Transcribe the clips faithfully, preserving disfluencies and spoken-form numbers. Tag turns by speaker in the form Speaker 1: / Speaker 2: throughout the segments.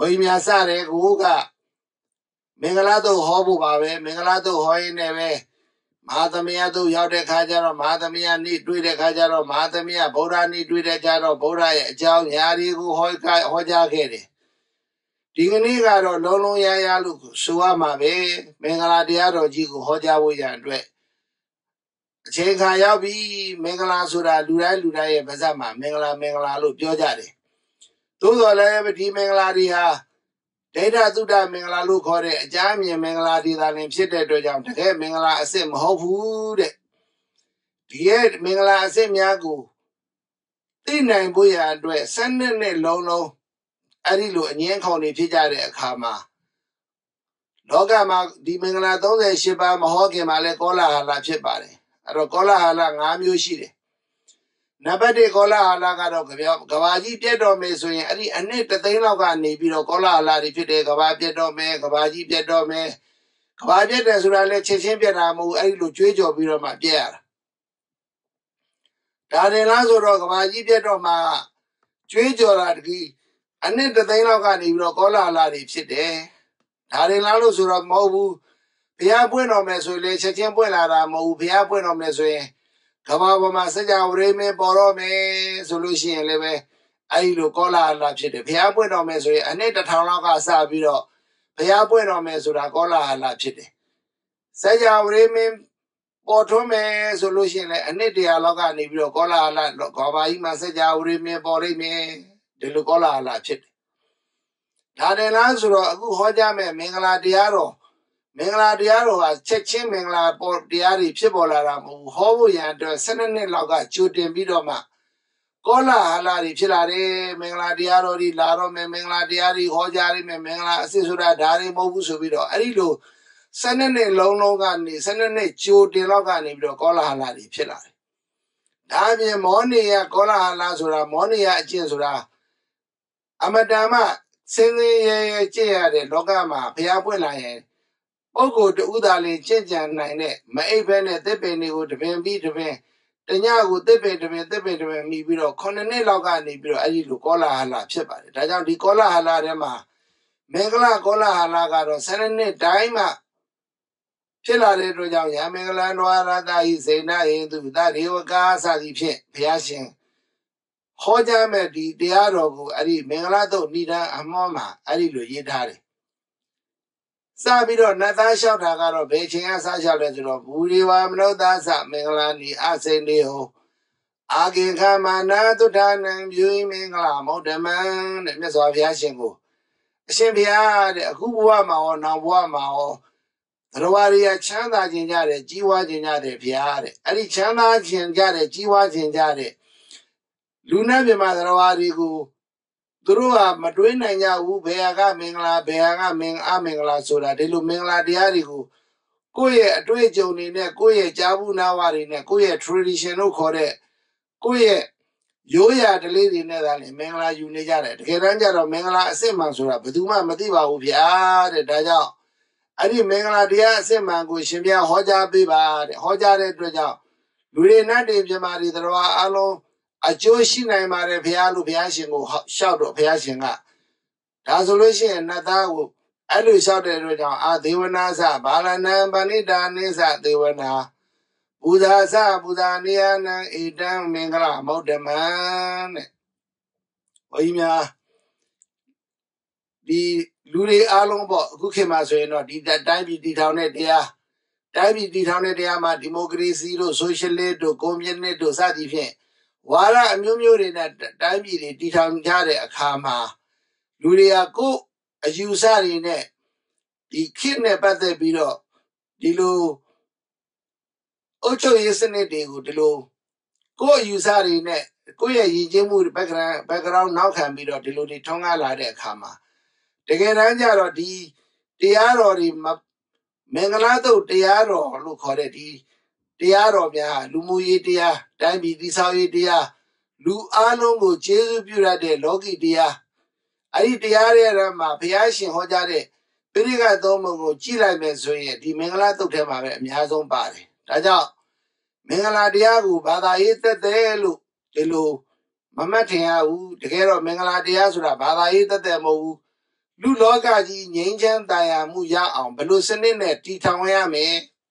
Speaker 1: Oi mi asare kuga Mingalato hobu babe, Mingalato hoi neve, Matamia do Yaude Kajaro, Matamia need do the Kajaro, Matamia, Boda need do the Jaro, Boda, Jao, Yari, Hoika, Hoja Gede. Dinganigaro, Lolo Yayalu, Suama be, Mingaladiado, Jigu, Hoja Wuyan, Dwe. Chenka Yabi, Mingala Sura, Lura, Lura, Bazama, Mingala, Mingala, Jojade. Those are every Mingladia. Data Duda Mingala look or a jam in Mingala did an imsited to jam to get Mingala Sim Hofu. Yet Mingala Sim Yago. Thin and Buya and Dwe, sending a lono, Arilu and Yankoni Pijade Kama. Logama, the Mingala don't they ship a Mahoki Malecola la chipare. Arocola halang am you shitty. Nabade cola halagado, Gavaji Piedo Meso, and it the thing of Nibiro cola la repeated Gavajedo me, Gavaji Piedo me. Kawaje da sura le chechen piat ta mo ai lo jwe job pi ro ma piat ya da den la so ro kawaji piat do ma jwe job la tiki anit ta thain law ka ni pi ro kola hala ri phit de da den la lo so ro mo bu bhaya pwint do me so le chechen pwint la da mo bu bhaya pwint do me so yin kaba ba ma saja wre me por ro me so lo shin yin le be ai lo kola hala phit de bhaya pwint do me so yin anit one thousand law ka sa pi ro bhaya pwint do me so da kola hala phit de Saja Remin Botome solution and a dialogue and if you call a lot of Masaja Remi Borimi, the Lucola la chit. Taden answer a good Hojame, Mingala Diaro. Mingala Diaro has Chechin Mingla Port Diari Chibola, Hovu and the Senator Loga, Chutin Bidoma. Cola Halari Chilare, Mingla Diaro, Laro, Mingla Diari, Hojari, Mingla Sisura, Dari, Mobusubido, Arido. Sanane long long gani, Sanane chew de logani, Cola Halari, Chilla. Damia Monia, Cola Halasura, Monia Chinsura. Amadama, Sene Chia de Logama, Piapuena. Ogo to Udali, Chinjan Nine, my Bene, the Penny would have been beat to me. The Yago, the Penny, the Penny, me, Biro, Conane Logani, Biro, Ayu, Cola Hala, Chipa. Dajan di Cola Halarema. Megala Cola Halagaro, Sanane, Daima. Chilla de Rojang, Yamela Noara, say na into that Yoga Sadi Piashin. Hoja Medi, the Arogo, Ari, Megalato, Nida, Amoma, Ari Lujitari. Sabido, Natasha Tagaro, Beijing, Sasha Legero, Uriwam, no Dasa, Megalani, Asendio. Agi Kamana to Dan and Yui Mingla, Modaman, and Miss Aviashingo. Shimpia, the Kuwama or Nawama or Rowaria Chanda Jinjare, Jiwa Jinjare, Piare, Ari Chanda Jinjare, Jiwa Jinjare, Luna Bimadrawarigu, Drua, Madwina Yahu, Beaga Mingla, Beaga Ming Amingla Soda, Delu Mingla Diarigu, Kuye, Dwejoni, Kuye, Jabu Nawari, Kuye, traditional Kore, Kuye, Yoya, the lady Netherland, Mingla Unijare, Keranja, Mingla, Semansura, Beduma Madiba, Ubia, the Daja. Ari Mingala dia se mango shimbia hoja biba hoja re droja lure na de jamari darwa alo ajo shi nai ma re phaya lu phaya shin ko shout do phaya shin ka da so lo shin na da ko ai lu shout de ro jaw a devana sa balana panita ni sa devana buddha sa buddha niyana itam Mingala Maudaman oi mya di Luri along bo Gukima so no di that time di town at there. Time di town at there, democracy, social aid, community, Sadi. Wara Mumu in that time di town jare a kama. Luria go as you sat in it. The kidnap at the below. Dilo Ocho yesterday, Dilo. Go you sat in it. Go ya Yijimu background background now can be the Ludi Tonga la de kama. The Geranja di Tiaro Mengalato Tiaro, look for it. Tiaro, ya, Lumuyi dia, Dami Disawi dia, Lu Alongo, Jesu Pura de Logi dia. I Tiare ma Piashin Hojade, Piriga Domo, Chila Mensoye, di Mengalato Tema, Miazon Bari. Taja Mengala Diagu, Bada Ita de Lu, de Lu, Mamatia, the Gero Mengala Diazura, Bada Ita de Mo. လူလောကကြီးငြိမ်းချမ်းသာယာမှုရအောင်ဘယ်လိုစနစ်နဲ့တည်ထောင်ရမလဲ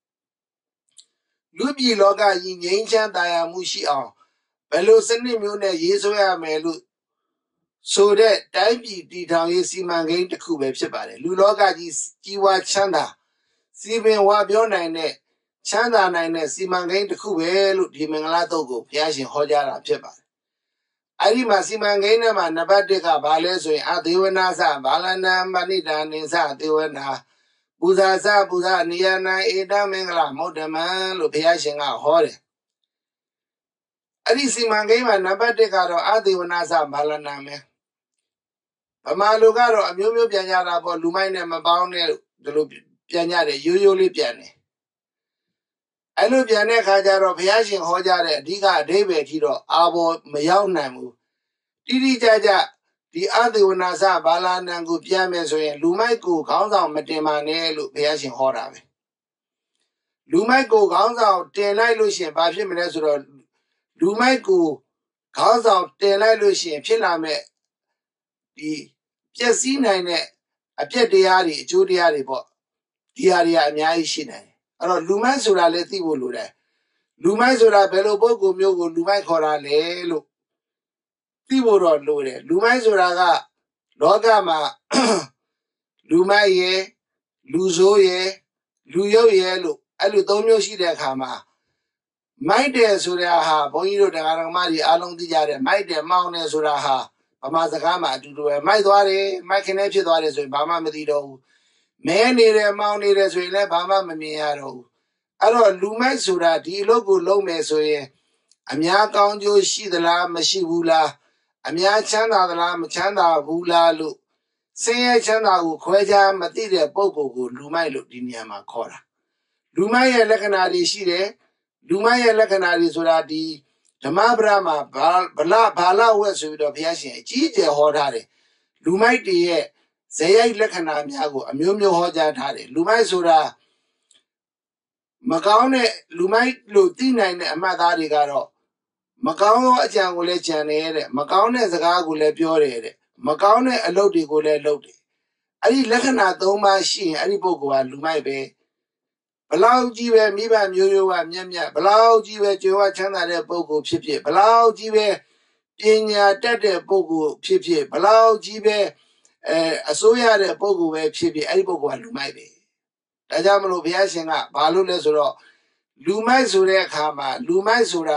Speaker 1: လူပြည်လောကကြီးငြိမ်းချမ်းသာယာမှုရှိအောင်ဘယ်လိုစနစ်မျိုးနဲ့ရေးဆွဲရမယ်လို့ဆိုတဲ့တိုင်းပြည်တည်ထောင်ရေးစီမံကိန်းတစ်ခုပဲဖြစ်ပါတယ်လူလောကကြီးကြီးဝါချမ်းသာစီပင်ဝါပြောနိုင်တဲ့ချမ်းသာနိုင်တဲ့စီမံကိန်းတစ်ခုပဲလို့ဒီမင်္ဂလာတုတ်ကိုဘုရားရှင်ဟောကြားတာဖြစ်ပါတယ်အဲ့ဒီမှာစီမံကိန်းထဲမှာနံပါတ်တစ်ကဘာလဲဆိုရင်အသေဝနာသဘာလနာမဏိတာနိသအသေဝနာပူဇာသပူဇာနိယနာဧတမင်္ဂလာမုဒ္ဓမံလို့ဘုရားရှင်ကဟောတယ်အဲ့ဒီစီမံကိန်းမှာနံပါတ်တစ်ကတော့အသေဝနာသဘာလနာမယ်ဗမာလူကတော့အမျိုးမျိုးပြန်ကြတာပေါ့လူမိုက်နဲ့မပေါင်းနဲ့ဒီလိုပြန်ကြတယ်ရိုးရိုးလေးပြန်တယ်အဲ့လိုပြန်တဲ့ခါကျတော့ဘုရားရှင်ဟောကြားတဲ့အဓိကအဓိပ္ပာယ်ကြီးတော့အာဘောမရောက်နိုင်ဘူးတိတိကျကျဒီအသေဝနာသဘာလနာကိုပြန်မယ်ဆိုရင်လူမိုက်ကိုခေါင်းဆောင်မတင်ပါနဲ့လို့ဘုရားရှင်ဟောတာပဲလူမိုက်ကိုခေါင်းဆောင်တင်လိုက်လို့ရှင်ဘာဖြစ်မလဲဆိုတော့လူမိုက်ကိုခေါင်းဆောင်တင်လိုက်လို့ရှင်ဖြစ်လာမဲ့ဒီပျက်စီးနိုင်တဲ့အပြက်တရားတွေအကျိုးတရားတွေပေါ့ဒီဟာတွေကအများကြီးရှိနိုင်တယ်အဲ့တော့လူမိုက်ဆိုတာလည်းသိဖို့လိုတယ်လူမိုက်ဆိုတာဘယ်လိုပုဂ္ဂိုလ်မျိုးကိုလူမိုက်ခေါ်တာလဲလို့သိဖို့တော့လိုတယ်လူမိုက်ဆိုတာကလောကမှာလူမိုက်ရယ်လူဆိုးရယ်လူရုပ်ရယ်လို့အဲ့လိုသုံးမျိုးရှိတဲ့အခါမှာမိုက်တယ်ဆိုတာဟာဘုန်းကြီးတို့တရားတော်မကြီးအားလုံးသိကြတယ်မိုက်တယ်မောင်းတယ်ဆိုတာဟာဗမာစကားမှာအတူတူပဲမိုက်သွားတယ်မိုက်ခနဲ့ဖြစ်သွားတယ်ဆိုရင်ဘာမှမသိတော့ဘူးမဲနေတယ်မောင်းနေတယ်ဆိုရင်လည်းဘာမှမမြင်ရတော့ဘူးအဲ့တော့လူမိုက်ဆိုတာဒီအလုပ်ကိုလုပ်မယ်ဆိုရင်အများကောင်းကျိုးရှိသလားမရှိဘူးလားအများချမ်းသာသလားမချမ်းသာဘူးလားလို့ဆင်းရဲချမ်းသာကိုခွဲခြားမသိတဲ့ပုဂ္ဂိုလ်ကိုလူမိုက်လို့ဒီနေရာမှာခေါ်တာလူမိုက်ရဲ့လက္ခဏာတွေရှိတယ်လူမိုက်ရဲ့လက္ခဏာတွေဆိုတာဒီဓမ္မပဒမှာဗလဘာလဝက်ဆိုပြီးတော့ဘုရားရှင်အကြီးအကျယ်ဟောထားတယ်လူမိုက်တွေရဲ့ဇေယိုက်လက္ခဏာများကိုအမျိုးမျိုးဟောကြားထားတယ်လူမိုက်ဆိုတာမကောင်းတဲ့လူမိုက်လို့သိနိုင်တဲ့အမှတ်သားတွေကတော့မကောင်းသောအကြံကိုလည်းကြံတယ်တဲ့မကောင်းတဲ့စကားကိုလည်းပြောတယ်တဲ့မကောင်းတဲ့အလုပ်တွေကိုလည်းလုပ်တယ်အဲ့ဒီလက္ခဏာသုံးပါးရှိရင်အဲ့ဒီပုဂ္ဂိုလ်ကလူမိုက်ပဲဘလောက်ကြီးပဲမိဘမျိုးရိုးကမြတ်မြတ်ဘလောက်ကြီးပဲကြွယ်ဝချမ်းသာတဲ့ပုဂ္ဂိုလ်ဖြစ်ဖြစ်ဘလောက်ကြီးပဲပညာတတ်တဲ့ပုဂ္ဂိုလ်ဖြစ်ဖြစ်ဘလောက်ကြီးပဲအဲအစိုးရတဲ့ပုဂ္ဂိုလ်ပဲဖြစ်ဖြစ်အဲ့ဒီပုဂ္ဂိုလ်ကလူမိုက်ပဲဒါကြောင့်မလို့ဘုရားရှင်ကဘာလို့လဲဆိုတော့လူမိုက်ဆိုတဲ့အခါမှာလူမိုက်ဆိုတာ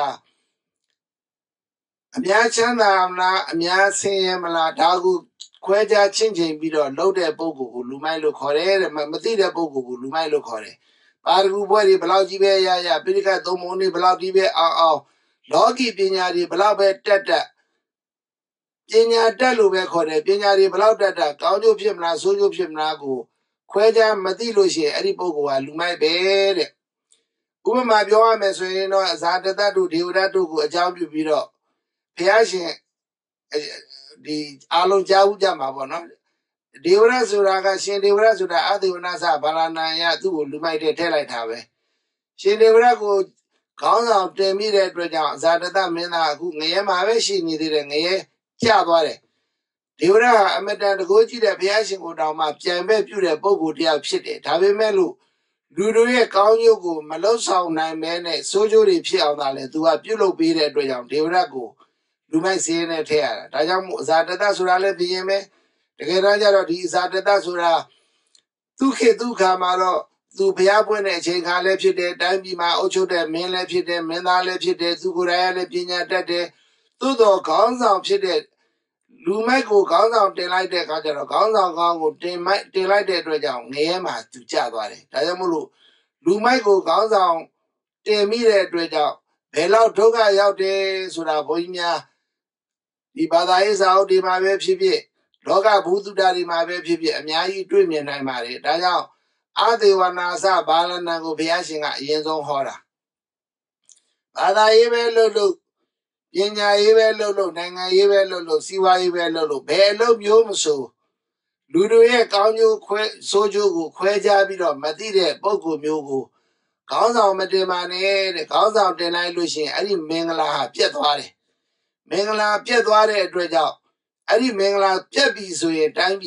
Speaker 1: အများချမ်းသာမလားအများဆင်းရဲမလားဒါကိုခွဲခြားချင်းချင်းပြီးတော့လှုပ်တဲ့ပုဂ္ဂိုလ်ကိုလူမိုက်လို့ခေါ်တယ်တဲ့မသိတဲ့ပုဂ္ဂိုလ်ကိုလူမိုက်လို့ခေါ်တယ်ပါရဂူဘွဲတွေဘလောက်ကြီးပဲရရပိဋကသုံးပုံတွေဘလောက်ကြီးပဲအောင်အောင်လောကီပညာတွေဘလောက်ပဲတက်တက်ပညာတက်လို့ပဲခေါ်တယ်ပညာတွေဘလောက်တက်တက်ကောင်းကျိုးဖြစ်မလားဆိုးကျိုးဖြစ်မလားကိုခွဲခြားမသိလို့ရှိရင်အဲ့ဒီပုဂ္ဂိုလ်ကလူမိုက်ပဲတဲ့ဥပမာပြောရမယ်ဆိုရင်တော့ဇာတတတို့ဒေဝရတို့ကိုအကြောင်းပြုပြီးတော့ဘုရားရှင်ဒီအားလုံးကြားဦးကြမှာပေါ့နော်ဒေဝရဆိုတာကရှင်ဒေဝရဆိုတာအသေဝနာသဘာလနာယသူ့ကိုလူမိုက်တဲ့ထည့်လိုက်တာပဲရှင်ဒေဝရကိုခေါင်းဆောင်တင်မိတဲ့အတွက်ကြောင့်ဇာတတမင်းသားအခုငရဲမှာပဲရှိနေသေးတယ်ငရဲကျသွားတယ်ဒေဝရကအမတန်တကိုးကြည့်တဲ့ဘုရားရှင်ကိုတောင်မှပြန်ပဲပြုတဲ့ပုဂ္ဂိုလ်တရားဖြစ်တယ်ဒါပေမဲ့လို့လူတို့ရဲ့ကောင်းကျိုးကိုမလုံဆောင်နိုင်မဲနဲ့စိုးကျိုးတွေဖြစ်အောင်သာလဲသူကပြုလုပ်ပေးတဲ့အတွက်ကြောင့်ဒေဝရကိုလူမိုက်စင်းနဲ့ထည့်ရတာဒါကြောင့်မို့ဇာတတဆိုတာလည်းပြင်းပဲတကယ်တမ်းကျတော့ဒီဇာတတဆိုတာသူခေသူခါမှာတော့သူဘုရားပွင့်တဲ့အချိန်ခါလည်းဖြစ်တယ်တိုင်းပြည်မှာအုပ်ချုပ်တဲ့မင်းလည်းဖြစ်တယ်မင်းသားလည်းဖြစ်တယ်သူကိုယ်တိုင်လည်းပညာတတ်တယ်သို့တော်ခေါင်းဆောင်ဖြစ်တဲ့လူမိုက်ကိုခေါင်းဆောင်တင်လိုက်တဲ့အခါကျတော့ခေါင်းဆောင်ကောင်းကိုတင်မိုက်တင်လိုက်တဲ့အတွက်ကြောင့်ငရဲမှာသူကျသွားတယ်ဒါကြောင့်မို့လို့လူမိုက်ကိုခေါင်းဆောင်တင်မိတဲ့အတွက်ကြောင့်ဘယ်လောက်ဒုက္ခရောက်တယ်ဆိုတာဘုန်းကြီးများဒီဘာသာရေးစာအုပ်ဒီမှာပဲဖြစ်ဖြစ်လောကဘုသူတ္တတွေမှာပဲဖြစ်ဖြစ်အများကြီးတွေ့မြင်နိုင်ပါတယ်ဒါကြောင့်အသေဝနာသဘာလနာကိုဘုရားရှင်ကအရင်ဆုံးဟောတာဘာသာရေးပဲလို့လို့ပညာရေးပဲလို့လို့နိုင်ငံရေးပဲလို့လို့စီးပွားရေးပဲလို့လို့ဘယ်အလုပ်မျိုးမဆိုလူတွေရဲ့ကောင်းကျိုးခွဲဆိုးကျိုးကိုခွဲခြားပြီးတော့မသိတဲ့ပုဂ္ဂိုလ်မျိုးကိုခေါင်းဆောင်မတင်ပါနဲ့တဲ့ခေါင်းဆောင်တင်လိုက်လို့ရှိရင်အဲ့ဒီမင်္ဂလာဟာပြတ်သွားတယ်မင်္ဂလာပြတ်သွားတဲ့အတွက်ကြောင့်အဲ့ဒီမင်္ဂလာပြတ်ပြီဆိုရင်တိုင်းပြည်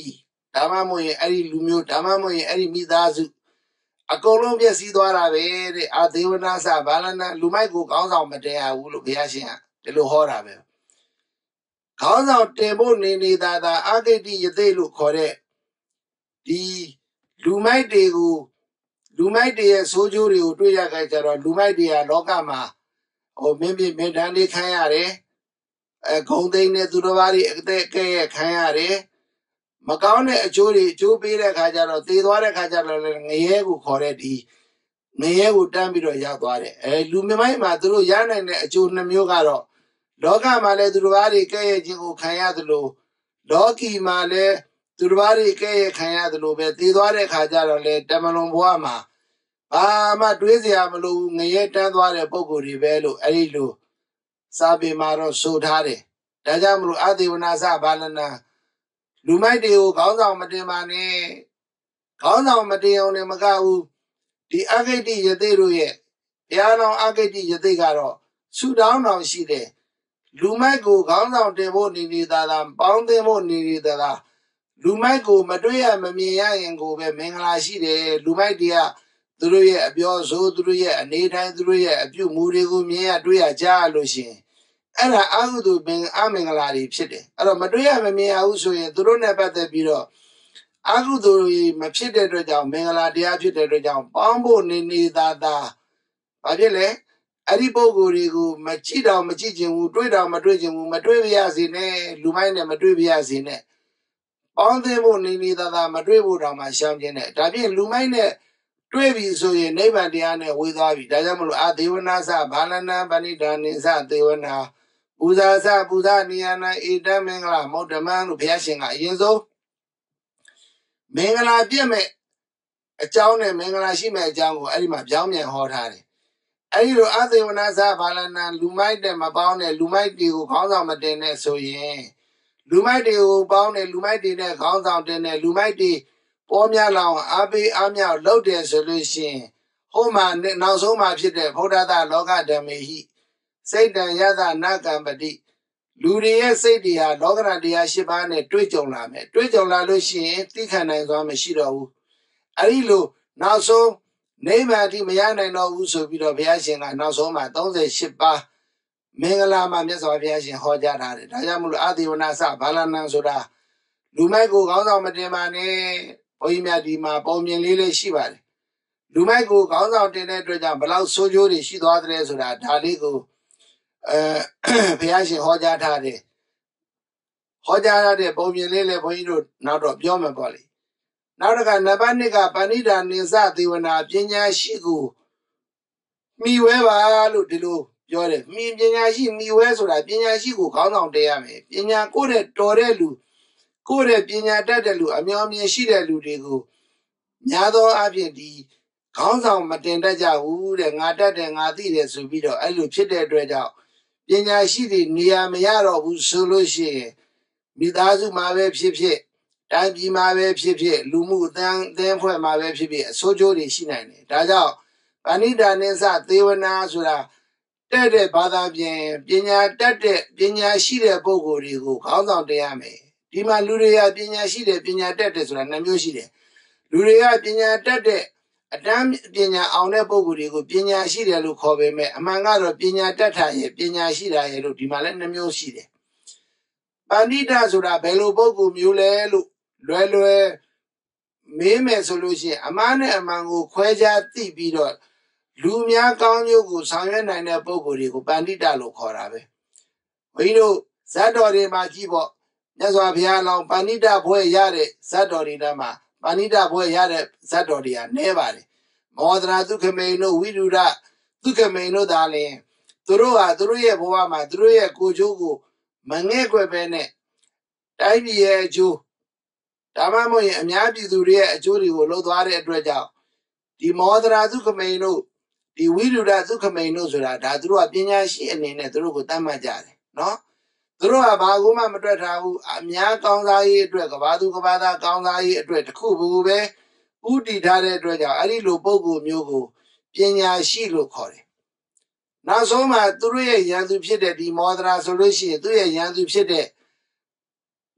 Speaker 1: ဒါမှမဟုတ်ရင်အဲ့ဒီလူမျိုးဒါမှမဟုတ်ရင်အဲ့ဒီမိသားစုအကုန်လုံးပြည့်စည်သွားတာပဲတဲ့အာဒေဝနာစဘာလနာလူမိုက်ကိုခေါင်းဆောင်မတင်ရဘူးလို့ဘုရားရှင်ကဒီလိုဟောတာပဲခေါင်းဆောင်တင်ဖို့နေနေသာသာအာဂိတိယသိလို့ခေါ်တဲ့ဒီလူမိုက်တွေကိုလူမိုက်တွေရဲ့ဆိုးကျိုးတွေကိုတွေ့ရခိုင်ကြတော့လူမိုက်တွေကလောကမှာဟိုမင်းပြမင်းတန်းလေးခံရတယ်အဲဂုံသိန်းနဲ့သူတော်ဘာတွေအသက်ကဲရခံရတယ်မကောင်းတဲ့အကျိုးတွေအကျိုးပေးတဲ့ခါကျတော့သေသွားတဲ့ခါကျတော့လည်းငရဲကိုခေါ်တဲ့ဒီငရဲကိုတန်းပြီးတော့ရောက်သွားတယ်အဲလူမမိုက်မှာသူတို့ရနိုင်တဲ့အကျိုးနှမျိုးကတော့လောကမှာလည်းသူတော်ဘာတွေကဲရခြင်းကိုခံရသလိုလောကီမှာလည်းသူတော်ဘာတွေကဲရခံရသလိုပဲသေသွားတဲ့ခါကျတော့လေတမလွန်ဘဝမှာဘာမှတွေးစရာမလိုဘူးငရဲတန်းသွားတဲ့ပုံကိုယ်တွေပဲလို့အဲ့ဒီလိုစာပေမှာတော့ဆိုထားတယ်ဒါကြောင့်မလို့အသေဝနာစဘာလနာလူမိုက်တွေကိုခေါင်းဆောင်မတင်ပါနဲ့ခေါင်းဆောင်မတင်အောင်လည်းမကဘူးဒီအဂိတိယသိတို့ရဲ့ဘုရားတော်အဂိတိယသိကတော့ဆူတောင်းတော်ရှိတယ်လူမိုက်ကိုခေါင်းဆောင်တင်ဖို့နေနေသာသာပေါင်းတင်ဖို့နေနေသာသာလူမိုက်ကိုမတွေ့ရမမြင်ရရင်ကိုပဲမင်္ဂလာရှိတယ်လူမိုက်တွေကသူတို့ရဲ့အပြောဆိုသူတို့ရဲ့အနေတိုင်းသူတို့ရဲ့အပြုမူတွေကိုမြင်ရတွေ့ရကြားလို့ရှိရင်အဲ့ဒါအာဟုသူပင်အမင်္ဂလာတွေဖြစ်တယ်အဲ့တော့မတွေ့ရမမြင်ရဘူးဆိုရင်သူတို့နဲ့ပတ်သက်ပြီးတော့အာဟုသူမဖြစ်တဲ့အတွက်ကြောင့်မင်္ဂလာတရားဖြစ်တဲ့အတွက်ကြောင့်ပေါင်းဖို့နေနေသာသာဘာဖြစ်လဲအဲ့ဒီပုံကိုယ်တွေကိုမကြည့်တော့မကြည့်ချင်ဘူးတွေ့တော့မတွေ့ချင်ဘူးမတွေ့ပြရစေနဲ့လူမိုက်နဲ့မတွေ့ပြရစေနဲ့ပေါင်းသိဖို့နေနေသာသာမတွေ့ဖို့တောင်မှရှောင်ခြင်းနဲ့ဒါဖြင့်လူမိုက်နဲ့တွေ့ပြီဆိုရင်နိဗ္ဗာန်တရားနဲ့ဝေသွားပြီဒါကြောင့်မလို့အာဒေဝနာစဘာလနာပဏိဒါနိစဒေဝနာပူဇာစပူဇာနိယနာဧတမင်္ဂလာမௌဓမံလို့ဘုရားရှင်ကအရင်ဆုံးမင်္ဂလာပြည့်မဲ့အကြောင်းနဲ့မင်္ဂလာရှိမဲ့အကြောင်းကိုအဲ့ဒီမှာပြောင်းပြန်ဟောထားတယ်အဲ့ဒီလိုအာဒေဝနာစဘာလနာလူမိုက်တဲ့မပေါင်းတဲ့လူမိုက်တွေကိုခေါင်းဆောင်မတင်နဲ့ဆိုရင်လူမိုက်တွေကိုပေါင်းတဲ့လူမိုက်တွေနဲ့ခေါင်းဆောင်တင်တဲ့လူမိုက်တွေပေါ်များလောင်အားပေးအားမြောက်လုပ်တယ်ဆိုလို့ရှိရင်ဟိုမှာနောက်ဆုံးမှာဖြစ်တဲ့ဗုဒ္ဓသာလောကဓမ္မေဟိစိတ်တံယသနာကံပတိလူတွေရဲ့စိတ်တွေဟာလောကရန်တရား၈ပါးနဲ့တွေ့ကြုံလာမယ်တွေ့ကြုံလာလို့ရှိရင်သိခံနိုင်စွာမရှိတော့ဘူးအဲ့ဒီလိုနောက်ဆုံးနိဗ္ဗာန်တိမရနိုင်တော့ဘူးဆိုပြီးတော့ဘုရားရှင်ကနောက်ဆုံးမှာ၃၈ပါးမင်္ဂလာမှာမြတ်စွာဘုရားရှင်ဟောကြားထားတယ်ဒါကြောင့်မလို့အာဒေဝနာစဘာလနာဆိုတာလူမိုက်ကိုခေါင်းဆောင်မတင်ပါနဲ့ဘုန်းကြီးများဒီမှာပုံမြင်လေးလေးရှိပါတယ်လူမိုက်ကိုခေါင်းဆောင်တင်တဲ့အတွက်ကြောင့်ဘလောက်ဆိုးကျိုးတွေရှိသွားတယ်ဆိုတာဒါလေးကိုအဲဘုရားရှင်ဟောကြားထားတယ်ဟောကြားရတဲ့ပုံမြင်လေးလေးဘုန်းကြီးတို့နောက်တော့ပြောမယ်ပေါ့လေနောက်တစ်ခါနံပါတ်၂ကပဏိဒါနိစသေဝနာပညာရှိကိုမိဝဲပါလို့ဒီလိုပြောတယ်မိပညာရှိမိဝဲဆိုတာပညာရှိကိုခေါင်းဆောင်တင်ရမယ်ပညာကိုတဲ့တော်တဲ့လူကိုယ့်ရဲ့ပညာတတ်တဲ့လူအမျှော်မြင်ရှိတဲ့လူတွေကိုများသောအားဖြင့်ဒီခေါင်းဆောင်မတင်တတ်ကြဘူးတဲ့ငါတတ်တယ်ငါသိတယ်ဆိုပြီးတော့အဲ့လိုဖြစ်တဲ့အတွက်ကြောင့်ပညာရှိတွေနေရာမရတော့ဘူးဆိုလို့ရှိရင်မိသားစုမှာပဲဖြစ်ဖြစ်တိုင်းပြည်မှာပဲဖြစ်ဖြစ်လူမှုအသင်းအသင်းဖွဲ့မှာပဲဖြစ်ဖြစ်အဆိုးကျိုးတွေရှိနိုင်တယ်ဒါကြောင့်ပဏိဒါနိစသေဝနာဆိုတာတဲ့တဲ့ဘာသာပြန်ပညာတတ်တဲ့ပညာရှိတဲ့ပုဂ္ဂိုလ်တွေကိုခေါင်းဆောင်တင်ရမယ်ဒီမှာလူတွေကပညာရှိတယ်ပညာတတ်တယ်ဆိုတာနှစ်မျိုးရှိတယ်လူတွေကပညာတတ်တဲ့အတန်းပညာအောင်တဲ့ပုဂ္ဂိုလ်တွေကိုပညာရှိတယ်လို့ခေါ်ပေမဲ့အမှန်ကတော့ပညာတတ်တာရဲ့ပညာရှိတာရဲ့လို့ဒီမှာလည်းနှစ်မျိုးရှိတယ်ပဏိတဆိုတာဘယ်လိုပုဂ္ဂိုလ်မျိုးလဲလို့လွယ်လွယ်မေးမယ်ဆိုလို့ရှိရင်အမှားနဲ့အမှန်ကိုခွဲခြားသိပြီးတော့လူများကောင်းကျိုးကိုဆောင်ရွက်နိုင်တဲ့ပုဂ္ဂိုလ်တွေကိုပဏိတလို့ခေါ်တာပဲဘုန်းကြီးတို့ဇတ်တော်တွေမှာကြည့်ပေါ့မြတ်စွာဘုရားလောင်းပဏိတဘွဲရတဲ့ဇတ်တော်တွေထဲမှာပဏိတဘွဲရတဲ့ဇတ်တော်တွေကနည်းပါတယ်မောဒရာဒုက္ခမိန်တို့ဝိရုဒဒုက္ခမိန်တို့သာလျှင်သူတို့ဟာသူတို့ရဲ့ဘဝမှာသူတို့ရဲ့ကိုယ်ကျိုးကိုမငဲ့ကွယ်ပဲနဲ့တိုင်းပြည်ရဲ့အကျိုးဒါမှမဟုတ်ရင်အများပြည်သူတွေရဲ့အကျိုးတွေကိုလှုပ်သွားတဲ့အတွက်ကြောင့်ဒီမောဒရာဒုက္ခမိန်တို့ဒီဝိရုဒဒုက္ခမိန်တို့ဆိုတာဒါသူတို့ကပညာရှိအနေနဲ့သူတို့ကိုတတ်မှတ်ကြတယ်နော်သူတို့ကဘာကိုမှမတွက်ထားဘူးအများကောင်းစားရေးအတွက်ကဘာသူကဘာသာကောင်းစားရေးအတွက်တခုဘူးပဲဥတည်ထားတဲ့အတွက်ကြောင့်အဲ့ဒီလိုပုံကိုမျိုးကိုပညာရှိလို့ခေါ်တယ်နောက်ဆုံးမှာသူတို့ရဲ့ရန်သူဖြစ်တဲ့ဒီမောဒရာဆိုလို့ရှိရင်သူ့ရဲ့ရန်သူဖြစ်တဲ့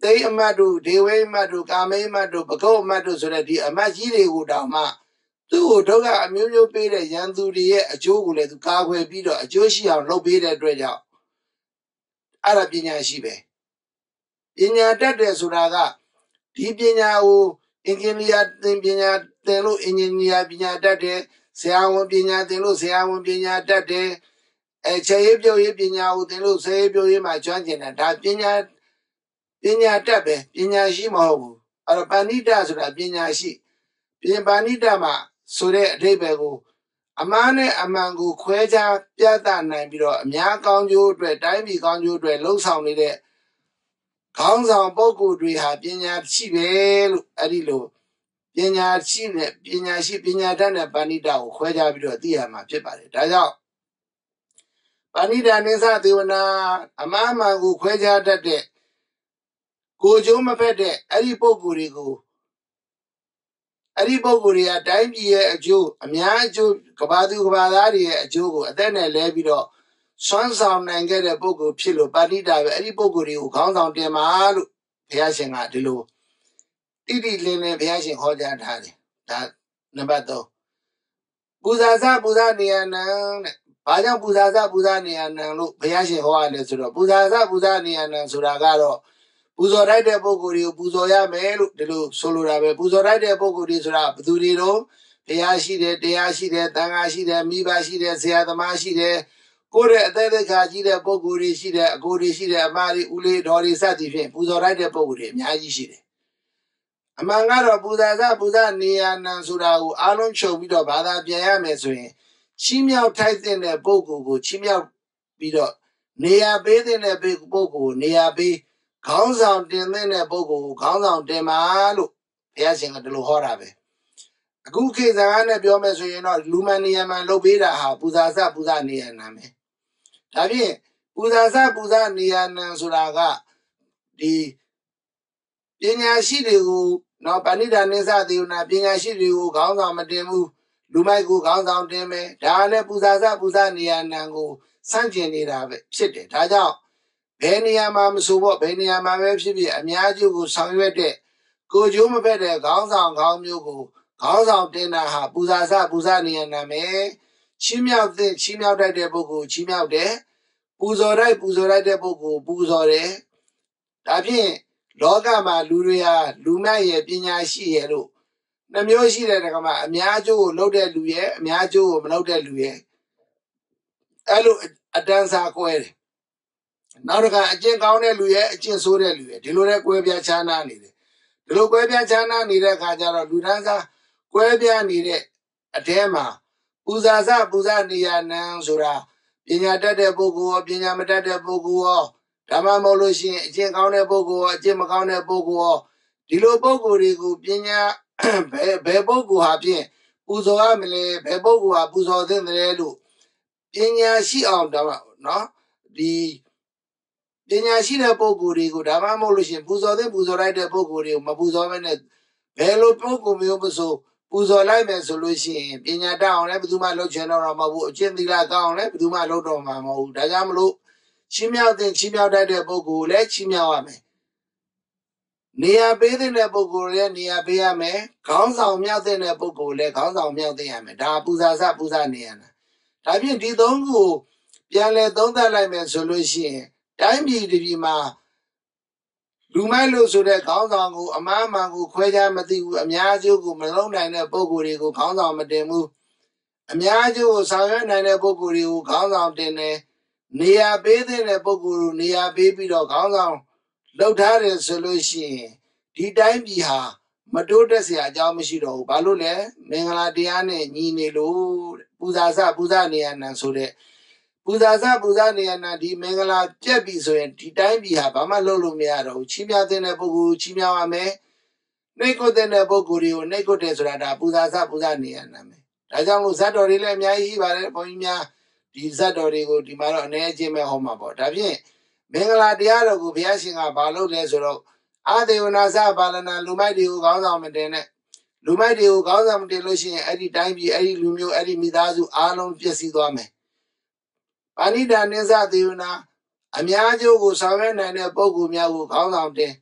Speaker 1: သိအမတ်တို့ဒေဝိအမတ်တို့ကာမိအမတ်တို့ပကုတ်အမတ်တို့ဆိုတဲ့ဒီအမတ်ကြီးတွေကိုတောင်မှသူ့ကိုဒုက္ခအမျိုးမျိုးပေးတဲ့ရန်သူတွေရဲ့အကျိုးကိုလည်းသူကာကွယ်ပြီးတော့အကျိုးရှိအောင်လုပ်ပေးတဲ့အတွက်ကြောင့်အဲ့ဒါပညာရှိပဲပညာတတ်တယ်ဆိုတာကဒီပညာကိုအင်ဂျင်နီယာသင်ပညာသင်လို့အင်ဂျင်နီယာပညာတတ်တယ်ဆရာဝန်ပညာသင်လို့ဆရာဝန်ပညာတတ်တယ်အဲခြေရေးပြုတ်ရေးပညာကိုသင်လို့ဆရေးပြုတ်ရေးမှာကျွမ်းကျင်တယ်ဒါပညာပညာတတ်ပဲပညာရှိမဟုတ်ဘူးအဲ့တော့ပဏိတဆိုတာပညာရှိပြင်ပဏိတမှာဆိုတဲ့အဓိပ္ပာယ်ကိုအမှားနဲ့အမှန်ကိုခွဲခြားပြသနိုင်ပြီးတော့အများကောင်းကျိုးအတွက်တိုင်းပြည်ကောင်းကျိုးအတွက်လှုံ့ဆော်နေတဲ့ခေါင်းဆောင်ပုဂ္ဂိုလ်တွေဟာပညာရှိပဲလို့အဲ့ဒီလိုပညာရှိနဲ့ပညာရှိပညာတတ်တဲ့ပဏိတကိုခွဲခြားပြီးတော့သိရမှာဖြစ်ပါတယ်ဒါကြောင့်ပဏိတနိသသေဝနာအမှားမှန်ကိုခွဲခြားတတ်တဲ့ကိုကျိုးမဖက်တဲ့အဲ့ဒီပုဂ္ဂိုလ်တွေကိုအဲ့ဒီပုဂ္ဂိုလ်တွေကတိုင်းပြည်ရဲ့အကျိုးအများအကျိုးကဘာသူကဘာသားတွေရဲ့အကျိုးကိုအသက်နဲ့လဲပြီးတော့စွမ်းဆောင်နိုင်ခဲ့တဲ့ပုဂ္ဂိုလ်ဖြစ်လို့ပဏိတာပဲအဲ့ဒီပုဂ္ဂိုလ်တွေကိုခေါင်းဆောင်တင်ပါလို့ဘုရားရှင်ကဒီလိုတိတိလင်းလင်းဘုရားရှင်ဟောကြားထားတယ်ဒါနံပါတ်သုံးပူဇာစပူဇာနေယနံတဲ့ဘာကြောင့်ပူဇာစပူဇာနေယနံလို့ဘုရားရှင်ဟောရတယ်ဆိုတော့ပူဇာစပူဇာနေယနံဆိုတာကတော့ပူဇော်လိုက်တဲ့ပုဂ္ဂိုလ်တွေကိုပူဇော်ရမယ်လို့ဒီလိုဆိုလိုတာပဲပူဇော်လိုက်တဲ့ပုဂ္ဂိုလ်တွေဆိုတာဘယ်သူတွေတော့ဘုရားရှိတယ်တရားရှိတယ်သံဃာရှိတယ်မိဘရှိတယ်ဆရာသမားရှိတယ်ကိုယ်ရဲ့အသက်သက်ခါကြီးတဲ့ပုဂ္ဂိုလ်တွေရှိတယ်အကိုတွေရှိတယ်အမတွေဦးလေးတော်တွေစသည်ဖြင့်ပူဇော်လိုက်တဲ့ပုဂ္ဂိုလ်တွေအများကြီးရှိတယ်အမှန်ကတော့ပူဇာစပူဇာနေယနံဆိုတာကိုအားလုံးချုပ်ပြီးတော့ဘာသာပြန်ရမယ်ဆိုရင်ချီးမြှောက်ထိုက်တဲ့ပုဂ္ဂိုလ်ကိုချီးမြှောက်ပြီးတော့နေရာပေးတဲ့ပုဂ္ဂိုလ်ကိုနေရာပေးခေါင်းဆောင်တင်တဲ့ပုဂ္ဂိုလ်ကိုခေါင်းဆောင်တင်ပါလို့ဘုရားရှင်ကဒီလိုဟောတာပဲအခုခေတ်စကားနဲ့ပြောမယ်ဆိုရင်တော့လူမှန်နေရာမှန်လုပ်ပေးတာဟာပူဇာစပူဇာနေယနံပဲဒါဖြင့်ပူဇာစပူဇာနေယနံဆိုတာကဒီပညာရှိတွေကိုနော်ပဏိတာနိသသေဝနာပညာရှိတွေကိုခေါင်းဆောင်မတင်ဘူးလူမိုက်ကိုခေါင်းဆောင်တင်မယ်ဒါလည်းပူဇာစပူဇာနေယနံကိုစန့်ကျင်နေတာပဲဖြစ်တယ်ဒါကြောင့်ဘယ်နေရာမှာမဆိုပေါ့ဘယ်နေရာမှာပဲဖြစ်ဖြစ်အများကြီးကိုဆောင်ရွက်တဲ့ကိုကျိုးမဖက်တဲ့ခေါင်းဆောင်ခေါင်းမျိုးကိုခေါင်းဆောင်တင်တာဟာပူဇာစပူဇာနေယနံပဲချီးမြှောက်တဲ့ချီးမြှောက်တတ်တဲ့ပုဂ္ဂိုလ်ချီးမြှောက်တယ်ပူဇော်တိုက်ပူဇော်လိုက်တဲ့ပုဂ္ဂိုလ်ပူဇော်တယ်ဒါဖြင့်လောကမှာလူတွေဟာလူမိုက်ရဲ့ပညာရှိရဲ့လို့နှမျိုးရှိတဲ့ကမှာအများကျိုးကိုလုပ်တဲ့လူရဲ့အများကျိုးကိုမလုပ်တဲ့လူရဲ့အဲ့လိုအတန်းစားကွဲတယ်နောက်တစ်ခါအကျင့်ကောင်းတဲ့လူရဲ့အကျင့်ဆိုးတဲ့လူရဲ့ဒီလိုနဲ့ကွဲပြားခြားနားနေတယ်ဒီလိုကွဲပြားခြားနားနေတဲ့အခါကျတော့လူတန်းစားကွဲပြားနေတဲ့အထဲမှာပူဇာစပူဇာနေယနံဆိုတာပညာတတ်တဲ့ပုဂ္ဂိုလ်ရောပညာမတတ်တဲ့ပုဂ္ဂိုလ်ရောဒါမှမဟုတ်လို့ရှိရင်အကျင့်ကောင်းတဲ့ပုဂ္ဂိုလ်ရောအကျင့်မကောင်းတဲ့ပုဂ္ဂိုလ်ရောဒီလိုပုဂ္ဂိုလ်တွေကိုပညာဘယ်ဘယ်ပုဂ္ဂိုလ်ဟာဖြင့်ပူဇော်ရမလဲဘယ်ပုဂ္ဂိုလ်ဟာပူဇော်သင့်တယ်လို့ပညာရှိအောင်ဒါမှနော်ဒီပညာရှိတဲ့ပုဂ္ဂိုလ်တွေကိုဒါမှမဟုတ်လို့ရှိရင်ပူဇော်သင့်ပူဇော်လိုက်တဲ့ပုဂ္ဂိုလ်တွေကိုမပူဇော်ဘဲနဲ့ဘယ်လိုပုဂ္ဂိုလ်မျိုးမဆိုပူဇော်လိုက်မယ်ဆိုလို့ရှိရင်ပညာတတ်အောင်လည်းဘယ်သူမှလုပ်ချင်တော့မှာမဟုတ်ဘူးအကျင့်သီလကောင်းအောင်လည်းဘယ်သူမှလုပ်တော့မှာမဟုတ်ဘူးဒါကြောင့်မလို့ချီးမြှောက်တဲ့ချီးမြှောက်တတ်တဲ့ပုဂ္ဂိုလ်လည်းချီးမြှောက်ရမယ်နေရာပေးတဲ့ပုဂ္ဂိုလ်လည်းနေရာပေးရမယ်ခေါင်းဆောင်မြောက်တဲ့ပုဂ္ဂိုလ်လည်းခေါင်းဆောင်မြောက်သိရမယ်ဒါပူဇာစပူဇာနေရတာဒါဖြင့်ဒီသုံးခုကိုပြန်လဲသုံးသပ်လိုက်မယ်ဆိုလို့ရှိရင်တိုင်းပြည်တစ်ပြည်မှာလူမိုက်လို့ဆိုတဲ့ခေါင်းဆောင်ကိုအမှားမှန်ကိုခွဲခြားမသိဘူးအများကျိုးကိုမလုံးနိုင်တဲ့ပုဂ္ဂိုလ်တွေကိုခေါင်းဆောင်မတင်ဘူးအများကျိုးကိုဆောင်ရွက်နိုင်တဲ့ပုဂ္ဂိုလ်တွေကိုခေါင်းဆောင်တင်တယ်နေရာပေးတဲ့ပုဂ္ဂိုလ်ကိုနေရာပေးပြီးတော့ခေါင်းဆောင်လှုပ်ထားတယ်ဆိုလို့ရှိရင်ဒီတိုင်းပြည်ဟာမတိုးတက်เสียအကြောင်းမရှိတော့ဘူးဘာလို့လဲမင်္ဂလာတရားနဲ့ညီနေလို့ပူဇာစပူဇာနေယနံဆိုတဲ့ပူဇာစပူဇာနေယနံဒီမင်္ဂလာပြက်ပြီဆိုရင်ဒီတိုင်းပြည်ဟာဘာမှလုပ်လို့မရတော့ဘူးချီးမြှောက်တဲ့ပုဂ္ဂိုလ်ချီးမြှောက်ရမယ်နှိတ်ကွတဲ့ပုဂ္ဂိုလ်တွေကိုနှိတ်ကွတယ်ဆိုတာဒါပူဇာစပူဇာနေယနံပဲဒါကြောင့်လို့ဇတ်တော်တွေလည်းအများကြီးရှိပါတယ်ဘုန်းကြီးများဒီဇတ်တော်တွေကိုဒီမှာတော့အနေအချင်းပဲဟောမှာပေါ့ဒါဖြင့်မင်္ဂလာတရားတော်ကိုဘုရားရှင်ကဘာလုပ်လဲဆိုတော့အာဒေဝနာစပါလနာလူမိုက်တွေကိုခေါင်းဆောင်မတင်နဲ့လူမိုက်တွေကိုခေါင်းဆောင်မတင်လို့ရှိရင်အဲ့ဒီတိုင်းပြည်အဲ့ဒီလူမျိုးအဲ့ဒီမိသားစုအားလုံးပျက်စီးသွားမယ်ပါဏိတာနိသသေဝနာအများကျိုးကိုဆောင်ရွက်နိုင်တဲ့ပုဂ္ဂိုလ်များကိုခေါင်းဆောင်တင်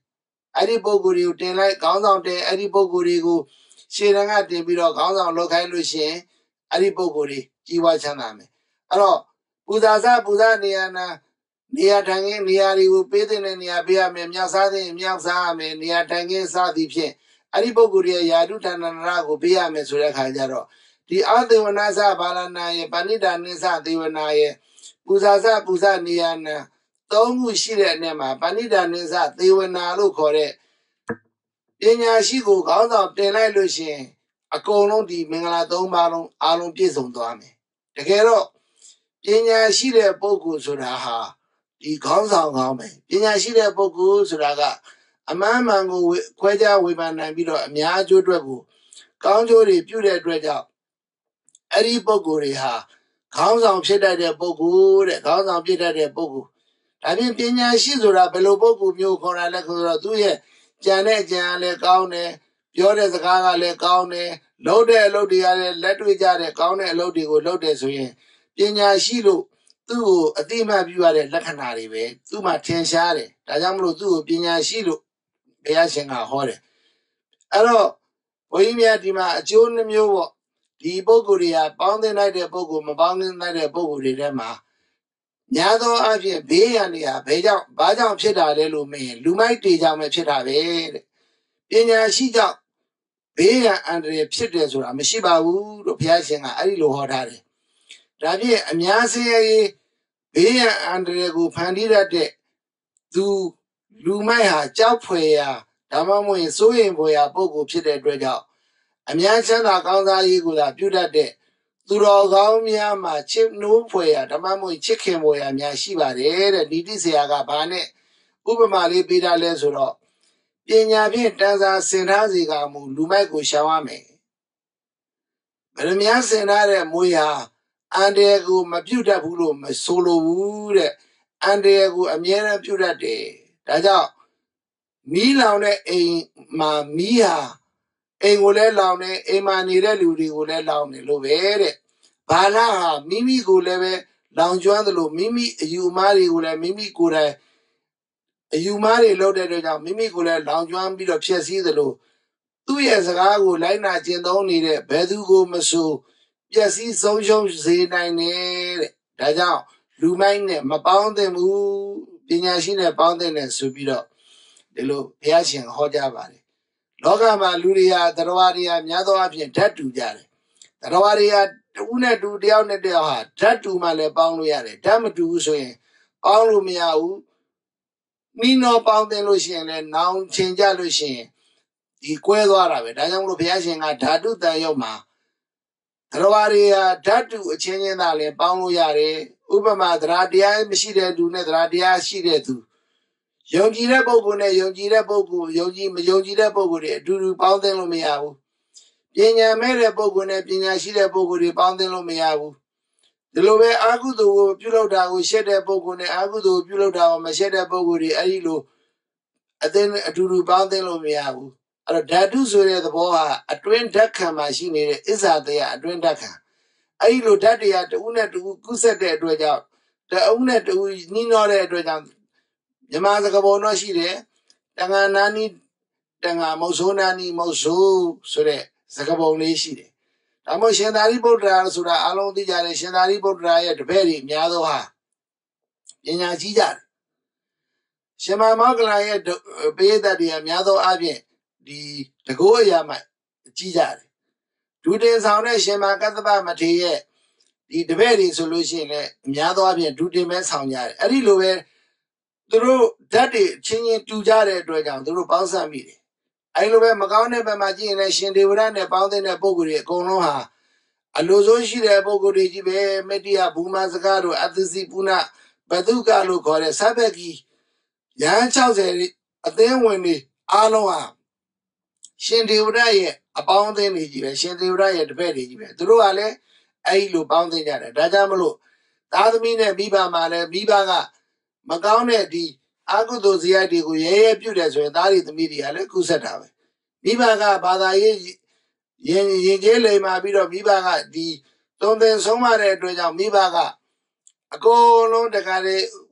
Speaker 1: အဲ့ဒီပုဂ္ဂိုလ်တွေကိုတင်လိုက်ခေါင်းဆောင်တင်အဲ့ဒီပုဂ္ဂိုလ်တွေကိုရှေ့တန်းကတင်ပြီးတော့ခေါင်းဆောင်လုပ်ခိုင်းလို့ရှိရင်အဲ့ဒီပုဂ္ဂိုလ်တွေကြီးပွားချမ်းသာမယ်အဲ့တော့ပူဇာစပူဇာနေရနာနေရာထိုင်ခင်းနေရာတွေကိုပေးတဲ့နေရာပေးရမယ်မြောက်စားတဲ့မြောက်စားရမယ်နေရာထိုင်ခင်းစသည်ဖြင့်အဲ့ဒီပုဂ္ဂိုလ်ရဲ့ယာတုဌာနနာကိုပေးရမယ်ဆိုတဲ့အခါကျတော့ဒီအာသေဝနာစဘာလနာရဲ့ပဏိတာနိစ္စသေဝနာရဲ့ပူဇာစပူဇာနေရနာသုံးခုရှိတဲ့အနက်မှာပဏိတာနိစ္စသေဝနာလို့ခေါ်တဲ့ပညာရှိကိုခေါင်းဆောင်တင်လိုက်လို့ရှိရင်အကုန်လုံးဒီမင်္ဂလာသုံးပါးလုံးအားလုံးပြည့်စုံသွားမယ်တကယ်တော့ပညာရှိတဲ့ပုဂ္ဂိုလ်ဆိုတာဟာဒီခေါင်းဆောင်ကောင်းပဲပညာရှိတဲ့ပုဂ္ဂိုလ်ဆိုတာကအမှန်မှန်ကိုခွဲခြားဝေဖန်နိုင်ပြီးတော့အများအကျိုးအတွက်ကိုကောင်းကျိုးတွေပြုတဲ့အတွက်ကြောင့်အဲ့ဒီပုဂ္ဂိုလ်တွေဟာခေါင်းဆောင်ဖြစ်တတ်တဲ့ပုဂ္ဂိုလ်တဲ့ခေါင်းဆောင်ဖြစ်တတ်တဲ့ပုဂ္ဂိုလ်ဒါပြင်ပညာရှိဆိုတာဘယ်လိုပုဂ္ဂိုလ်မျိုးခေါ်တာလဲဆိုတော့သူ့ရဲ့ကြံတဲ့ကြံလည်းကောင်းတယ်ပြောတဲ့စကားကလည်းကောင်းတယ်လုပ်တဲ့အလုပ်တွေကလည်းလက်တွေ့ကြတဲ့ကောင်းတဲ့အလုပ်တွေကိုလုပ်တယ်ဆိုရင်ပညာရှိလို့သူ့ကိုအတိအမှတ်ပြုရတဲ့လက္ခဏာတွေပဲသူ့မှာထင်ရှားတယ်ဒါကြောင့်မလို့သူ့ကိုပညာရှိလို့ဘုရားရှင်ကဟောတယ်အဲ့တော့ဘုန်းကြီးများဒီမှာအကျိုးနှမျိုးပေါ့ဒီပုဂ္ဂိုလ်တွေကပေါင်းသင်းလိုက်တဲ့ပုဂ္ဂိုလ်မပေါင်းသင်းလိုက်တဲ့ပုဂ္ဂိုလ်တွေထဲမှာညာသောအဖြစ်ဘေးရန်တွေဟာဘယ်ကြောင့်ဘာကြောင့်ဖြစ်တာလဲလို့မင်းလူမိုက်တွေကြောင့်ပဲဖြစ်တာပဲတဲ့ပညာရှိကြောင့်ဘေးရန်အန္တရာယ်ဖြစ်တယ်ဆိုတာမရှိပါဘူးလို့ဘုရားရှင်ကအဲ့ဒီလိုဟောထားတယ်ဒါဖြင့်အများစင်းရေးဘေးရန်အန္တရာယ်ကိုဖန်တီးတတ်တဲ့သူလူမိုက်ဟာကြောက်ဖွယ်ရာဒါမှမဟုတ်ရင်စိုးရင်ဖွယ်ရာပုဂ္ဂိုလ်ဖြစ်တဲ့အတွက်ကြောင့်အများချမ်းသာကောင်းစားရေးကိုသာပြုတတ်တဲ့သူတော်ကောင်းများမှာချစ်နိုးဖွယ်ရာဓမ္မမွေချစ်ခင်ဖွယ်ရာများရှိပါတယ်တဲ့ဒီတိဆရာကဘာနဲ့ဥပမာလေးပေးထားလဲဆိုတော့ပညာဖြင့်တန်စာစင်ထားစေကမူလူမိုက်ကိုရှောင်ရမယ်ဗရမ ्या စင်ထားတဲ့မွေဟာအန္တရာယ်ကိုမပြုတ်တတ်ဘူးလို့မဆိုလိုဘူးတဲ့အန္တရာယ်ကိုအမြဲတမ်းပြုတ်တတ်တယ်ဒါကြောင့်မီးလောင်တဲ့အိမ်မှာမီးဟာအိမ်ကိုလည်းလောင်နေအိမ်မှာနေတဲ့လူတွေကိုလည်းလောင်နေလို့ပဲတဲ့ဘာလာဟာမိမိကိုလည်းပဲလောင်ကျွမ်းသလိုမိမိအယူမားတွေကိုလည်းမိမိကိုယ်တိုင်အယူမားတွေလုပ်တဲ့အတွက်ကြောင့်မိမိကိုလည်းလောင်ကျွမ်းပြီးတော့ဖျက်ဆီးသလိုသူ့ရဲ့စကားကိုလိုက်နာကျင့်သုံးနေတဲ့ဘယ်သူကိုမဆိုပျက်စီးဆုံးရှုံးစေနိုင်တယ်တဲ့ဒါကြောင့်လူမိုက်နဲ့မပေါင်းသင့်ဘူးပညာရှိနဲ့ပေါင်းသင့်တယ်ဆိုပြီးတော့ဒီလိုဘုရားရှင်ဟောကြားပါတယ်လောကမှာလူတွေဟာသတ္တဝါတွေဟာများသောအားဖြင့်ဓာတ်တူကြတယ်သတ္တဝါတွေဟာတူနဲ့တူတယောက်နဲ့တယောက်ဟာဓာတ်တူမှလည်းပေါင်းလို့ရတယ်ဓာတ်မတူဘူးဆိုရင်ပေါင်းလို့မရဘူးမိနောပေါင်းတင်လို့ရှိရင်လည်းနောင်ချင်ကြလို့ရှိရင်ဒီကွဲသွားတာပဲဒါကြောင့်မလို့ဘုရားရှင်ကဓာတုတန်ရုပ်မှာသတ္တဝါတွေဟာဓာတ်တူအချင်းချင်းသာလည်းပေါင်းလို့ရတယ်ဥပမာသရတရားမရှိတဲ့သူနဲ့သရတရားရှိတဲ့သူယုံကြည်တဲ့ပုဂ္ဂိုလ်နဲ့ယုံကြည်တဲ့ပုဂ္ဂိုလ်ယုံကြည်မယုံကြည်တဲ့ပုဂ္ဂိုလ်တွေအတူတူပေါင်းသင်းလို့မရဘူးပညာမဲ့တဲ့ပုဂ္ဂိုလ်နဲ့ပညာရှိတဲ့ပုဂ္ဂိုလ်တွေပေါင်းသင်းလို့မရဘူးဒီလိုပဲအာဟုသိုလ်ကိုပြုလုပ်တာကိုရှက်တဲ့ပုဂ္ဂိုလ်နဲ့အာဟုသိုလ်ပြုလုပ်တာကိုမရှက်တဲ့ပုဂ္ဂိုလ်တွေအဲ့ဒီလိုအသင်းအတူတူပေါင်းသင်းလို့မရဘူးအဲ့တော့ဓာတုဆိုတဲ့သဘောဟာအတွင်းဓာတ်ခံမှာရှိနေတဲ့အစ္ဆာတရားအတွင်းဓာတ်ခံအဲ့ဒီလိုဓာတ်တရားတဦးနဲ့တဦးကုဆက်တဲ့အတွက်ကြောင့်တဦးနဲ့တဦးနှီးနှောတဲ့အတွက်ကြောင့်မြမစကပုံတော့ရှိတယ်တန်ခါနာနီတန်ခါမုတ်ဆိုးနာနီမုတ်ဆိုးဆိုတဲ့စကပုံလေးရှိတယ်ဒါမှမဟုတ်ရှင်သာရိပုတ္တရာဆိုတာအလုံးသိကြတယ်ရှင်သာရိပုတ္တရာရဲ့တပည့်တွေအများသောဟာပညာကြီးကြတယ်ရှင်မမောကလရဲ့ပရိသတ်တွေအများသောအားဖြင့်ဒီတကောအရာမှကြီးကြတယ်ဒုတင်ဆောင်တဲ့ရှင်မကတ္တပမထေရရဲ့ဒီတပည့်တွေဆိုလို့ရှိရင်လည်းအများသောအားဖြင့်ဒုတင်ပဲဆောင်ကြတယ်အဲ့ဒီလိုပဲသူတို့ဓာတ်တွေချင်းချင်းတူကြတဲ့အတွက်ကြောင့်သူတို့ပေါင်းစပ်မိတယ်အဲ့လိုပဲမကောင်းတဲ့ဘက်မှာကြည့်ရင်လည်းရှင်ဒေဝရနဲ့ပေါင်းတဲ့ပုဂ္ဂိုလ်တွေအကုန်လုံးဟာအလိုဆိုးရှိတဲ့ပုဂ္ဂိုလ်တွေကြီးပဲမေတ္တာဘူမာစကားတို့အသစီပုဏဘဒုကလို့ခေါ်တဲ့စပက်ကြီးရဟန်း၆၀အသင်းဝင်တွေအားလုံးဟာရှင်ဒေဝရရဲ့အပေါင်းအသင်းတွေကြီးပဲရှင်ဒေဝရရဲ့တပည့်တွေကြီးပဲသူတို့ကလည်းအဲ့လိုပေါင်းသင်းကြတယ်ဒါကြောင့်မလို့သားသမီးနဲ့မိဘမှာလည်းမိဘကမကောင်းတဲ့ဒီအာဟုသိုလ်ဇယတွေကိုရဲရဲပြုတ်တယ်ဆိုရင်သားတွေသမီးတွေကလည်းကုဆက်တာပဲမိဘကဘာသာရေးရင်ရင်ကျေးလိမ်မာပြီးတော့မိဘကဒီသုံးသင်ဆုံးမတဲ့အတွက်ကြောင့်မိဘကအကုန်လုံးတခါလေ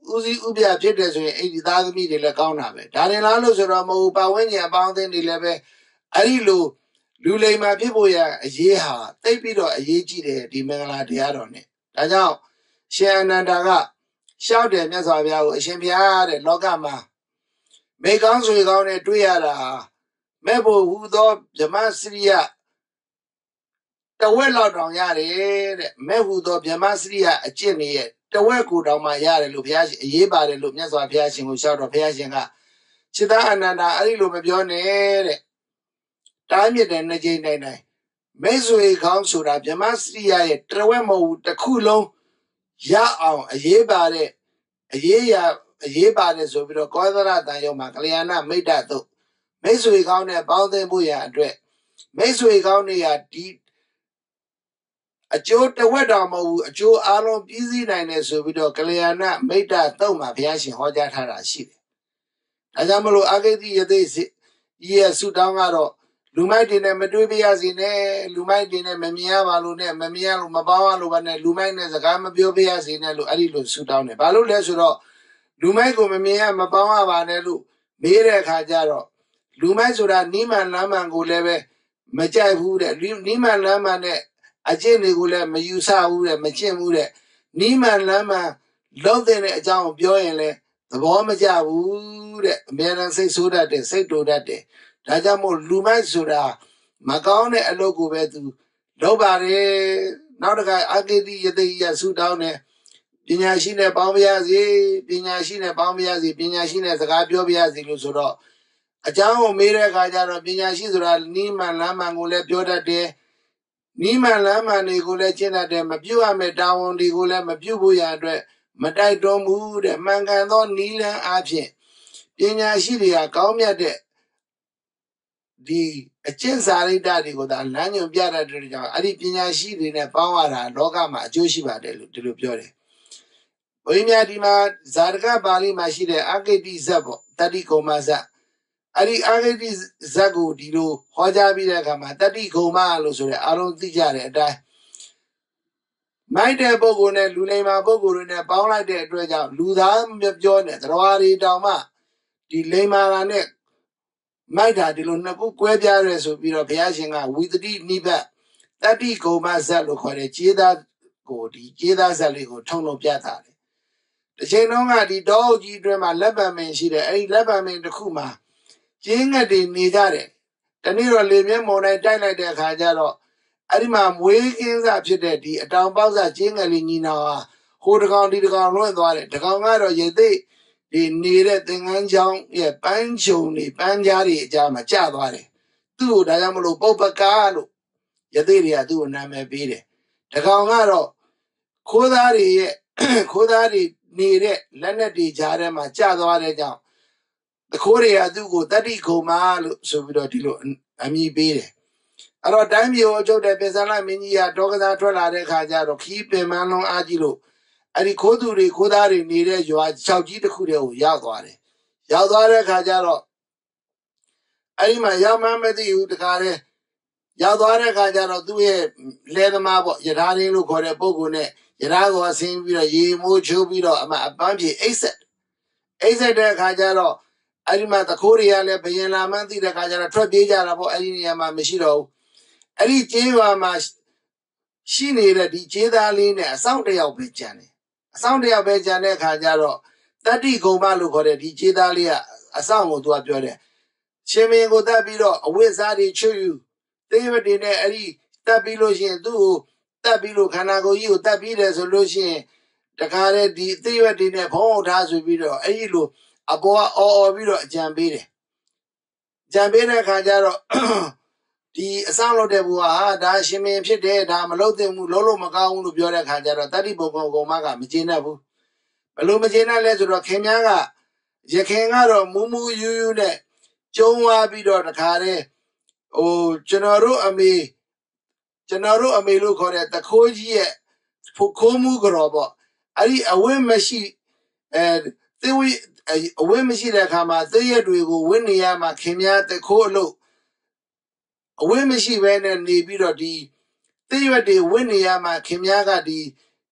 Speaker 1: ဦးစီးဥပြဖြစ်တယ်ဆိုရင်အဲ့ဒီသားသမီးတွေလည်းကောင်းတာပဲဒါရင်လားလို့ဆိုတော့မဟုတ်ပါဝင်းကျင်အပေါင်းအသင်းတွေလည်းပဲအဲ့ဒီလိုလူလိမ်မာဖြစ်ဖို့ရအရေးဟာတိတ်ပြီးတော့အရေးကြီးတယ်ဒီမင်္ဂလာတရားတော်နဲ့ဒါကြောင့်ရှင်အနန္ဒာကရှောက်တယ်မြတ်စွာဘုရားကိုအရှင်ဘုရားတဲ့လောကမှာမိကောင်းဆွေကောင်းနဲ့တွေ့ရတာမဲ့ဖို့ဟူသောဗြဟ္မစရိယတဝက်လောက်တောင်ရတယ်တဲ့မဲ့ဟူသောဗြဟ္မစရိယအကျင့်တွေရဲ့တဝက်ကိုတောင်မှရတယ်လို့ဘုရားရှင်အရေးပါတယ်လို့မြတ်စွာဘုရားရှင်ကိုရှောက်တော့ဘုရားရှင်ကစိတ္တအနန္ဒာအဲ့ဒီလိုမပြောနဲ့တဲ့တားမြစ်တယ်နှစ်ကြိမ်တိုင်းတိုင်းမိတ်ဆွေကောင်းဆိုတာဗြဟ္မစရိယရဲ့တဝက်မဟုတ်တစ်ခုလုံးရအောင်အရေးပါတဲ့အရေးရအရေးပါတယ်ဆိုပြီးတော့ကောသရတန်ရုံမှာကလျာဏမိတ်တတို့မိတ်ဆွေကောင်းနဲ့ပေါင်းသင်းဖို့ရအတွက်မိတ်ဆွေကောင်းတွေကဒီအကျိုးတဝက်တော်မဟုတ်ဘူးအကျိုးအလုံးပြည့်စည်နိုင်တယ်ဆိုပြီးတော့ကလျာဏမိတ်တတုံမှာဘုရားရှင်ဟောကြားထားတာရှိတယ်။ဒါကြောင့်မလို့အာဂိတိယသိစီရဲ့ဆုတောင်းကတော့လူမိုက်တွေနဲ့မတွေ့ပြရစီနဲ့လူမိုက်တွေနဲ့မမြင်ရပါလို့နဲ့မမြင်ရလို့မပေါင်းရလို့ပါနဲ့လူမိုက်နဲ့စကားမပြောပြရစီနဲ့လို့အဲ့ဒီလိုဆုတောင်းတယ်။ဘာလို့လဲဆိုတော့လူမိုက်ကိုမမြင်ရမပေါင်းရပါနဲ့လို့မေးတဲ့အခါကျတော့လူမိုက်ဆိုတာနိမန်လမ်းမှန်ကိုလည်းပဲမကြိုက်ဘူးတဲ့နိမန်လမ်းမှန်နဲ့အကျင့်တွေကိုလည်းမယူဆဘူးတဲ့မကျင့်ဘူးတဲ့နိမန်လမ်းမှန်လုံးတဲ့အကြောင်းကိုပြောရင်လည်းသဘောမကျဘူးတဲ့အများနဲ့စိတ်ဆိုးတတ်တယ်စိတ်တူတတ်တယ်ဒါကြောင့်မို့လူမိုက်ဆိုတာမကောင်းတဲ့အလုပ်ကိုပဲသူလုပ်ပါတယ်နောက်တစ်ခါအာဂိတိယသိယဆုတောင်းတယ်ပညာရှိနဲ့ပေါင်းပြရစီပညာရှိနဲ့ပေါင်းပြရစီပညာရှိနဲ့စကားပြောပြရစီလို့ဆိုတော့အကြောင်းကိုမေးတဲ့အခါကျတော့ပညာရှိဆိုတာနိမန်လမ်းမှန်ကိုလည်းပြောတတ်တယ်နိမန်လမ်းမှန်တွေကိုလည်းကျင့်တတ်တယ်မပြုတ်ရမယ့်တာဝန်တွေကိုလည်းမပြုတ်ဖို့ရအတွက်မတိုက်တွန်းဘူးတဲ့မှန်ကန်သောနိလန်းအဖြစ်ပညာရှိတွေကကောင်းမြတ်တဲ့ဒီအကျင့်စာရိတ္တတွေကိုသာလမ်းညွှန်ပြတတ်တဲ့ကြောင့်အဲ့ဒီပညာရှိတွေနဲ့ပေါင်းရတာလောကမှာအကျိုးရှိပါတယ်လို့ဒီလိုပြောတယ်။ဘုရားမြတ်ဒီမှာဇာတကပါဠိမှာရှိတဲ့အာဂိတိဇတ်ပေါ့တတိကုမ္မဇတ်အဲ့ဒီအာဂိတိဇတ်ကိုဒီလိုဟောကြားပြီးတဲ့အခါမှာတတိကုမ္မလို့ဆိုတဲ့အားလုံးသိကြတဲ့အတိုင်းမိုက်တဲ့ပုဂ္ဂိုလ်နဲ့လူလိမ္မာပုဂ္ဂိုလ်တွေနဲ့ပေါင်းလိုက်တဲ့အတွက်ကြောင့်လူသားမပြောနဲ့တရားတွေတောင်မှဒီလိမ္မာတာနဲ့မိုက်တာဒီလိုနှစ်ခုကွဲပြားရဲဆိုပြီးတော့ဘုရားရှင်ကဝိသတိနိဗ္ဗတ်တတိကုမ္မဇတ်လို့ခေါ်တဲ့ခြေသားကိုဒီခြေသားဇတ်လေးကိုထုံလုံးပြတာတယ်။တစ်ချိန်လုံးကဒီတောအုပ်ကြီးအတွင်းမှာလက်ပံမင်းရှိတယ်အဲ့ဒီလက်ပံမင်းတစ်ခုမှာကျင်းငတ်တွေနေကြတယ်။တနေ့တော့လေမျက်မှောင်တိုင်းတိုက်လိုက်တဲ့အခါကျတော့အဲ့ဒီမှာမွေးကင်းစားဖြစ်တဲ့ဒီအတောင်ပေါက်စားကျင်းငယ်လေးညီနောင်ဟာဟိုတကောင်ဒီတကောင်လွှင့်သွားတယ်။တကောင်ကတော့ရေသိဒီနေတဲ့သင်္ကန်းချောင်းရဲ့ပန်းချုံတွေပန်းကြားတွေအကြားမှာကျသွားတယ်။သူ့ကိုဒါကြောင့်မလို့ပုပ္ပကာလို့ရသိတွေကသူ့ကိုနာမည်ပေးတယ်။တကောင်ကတော့ခိုးသားတွေရဲ့ခိုးသားတွေနေတဲ့လက်နက်တွေကြားထဲမှာကျသွားတဲ့ကြောင့်တခိုးတွေကသူ့ကိုတတိခုံမလို့ဆိုပြီးတော့ဒီလိုအမည်ပေးတယ်။အဲ့တော့တိုင်းပြည်ကိုချုပ်တဲ့ပိဿလမင်းကြီးကတောကစားထွက်လာတဲ့အခါကျတော့ခီးပင်မန်းလုံးအားကြီးလို့အဲ့ဒီခိုးသူတွေခိုးသားတွေနေတဲ့ရွာ၆ကြီးတစ်ခုတည်းကိုရောက်သွားတယ်။ရောက်သွားတဲ့အခါကျတော့အဲ့ဒီမှာရောက်မှမသိဘူးတခါတည်းရောက်သွားတဲ့အခါကျတော့သူ့ရဲ့လဲသမားပေါ့ယထာရင်းလို့ခေါ်တဲ့ပုဂ္ဂိုလ်နဲ့ယထာကိုအဆင်းပြီးတော့ရေမိုးချိုးပြီးတော့အမအပန်းပြေအိတ်ဆက်အိတ်ဆက်တဲ့အခါကျတော့အဲ့ဒီမှာတခိုးတွေကလည်းဘယင်လာမှန်းသိတဲ့အခါကျတော့ထွက်ပြေးကြတာပေါ့အဲ့ဒီနေရာမှာမရှိတော့ဘူးအဲ့ဒီကျေးရွာမှာရှိနေတဲ့ဒီကျေးသားလေးနဲ့အဆောင်တယောက်ပဲကြံတယ်အဆောင်တယောက်ပဲကြံတဲ့အခါကျတော့တတိကုံမလို့ခေါ်တဲ့ဒီကျေးသားလေးကအဆောင်ကိုသူကပြောတယ်ရှင်မင်းကိုတက်ပြီးတော့အဝိဇ္ဇာတွေချွတ်ယူသေဝတိနဲ့အဲ့ဒီတက်ပြီးလို့ရှိရင်သူ့ကိုတက်ပြီးလို့ခန္ဓာကိုယ်ကြီးကိုတက်ပြီးတယ်ဆိုလို့ရှိရင်တခါတည်းဒီသေဝတိနဲ့ဘုံအောင်ထားဆိုပြီးတော့အဲ့ဒီလိုအပေါ်ကအော်အော်ပြီးတော့အကြံပေးတယ်ကြံပေးတဲ့အခါကျတော့ဒီအဆောင်လုပ်တဲ့ဘူဟာဒါရှင်မင်းဖြစ်တယ်ဒါမလုပ်သင့်ဘူးလုံးလုံးမကောင်းဘူးလို့ပြောတဲ့အခါကျတော့တတိဘုံကုံမကမကျေနပ်ဘူးဘလို့မကျေနပ်လဲဆိုတော့ခင်များကရခင်ကတော့မူးမူးယူးယူးနဲ့ကျုံသွားပြီးတော့တခါတည်းဟိုကျွန်တော်တို့အမေကျွန်တော်တို့အမေလို့ခေါ်တဲ့တခိုးကြီးရဲ့ခိုးမှုကြော်ပေါ့အဲ့ဒီအဝတ်မရှိအဲသေဝိအဝတ်မရှိတဲ့အခါမှာသေရက်တွေကိုဝတ်နေရမှာခင်များတခိုးအလို့အဝတ်မရှိဘဲနဲ့နေပြီးတော့ဒီသေရွက်တွေဝတ်နေရမှာခင်များကဒီ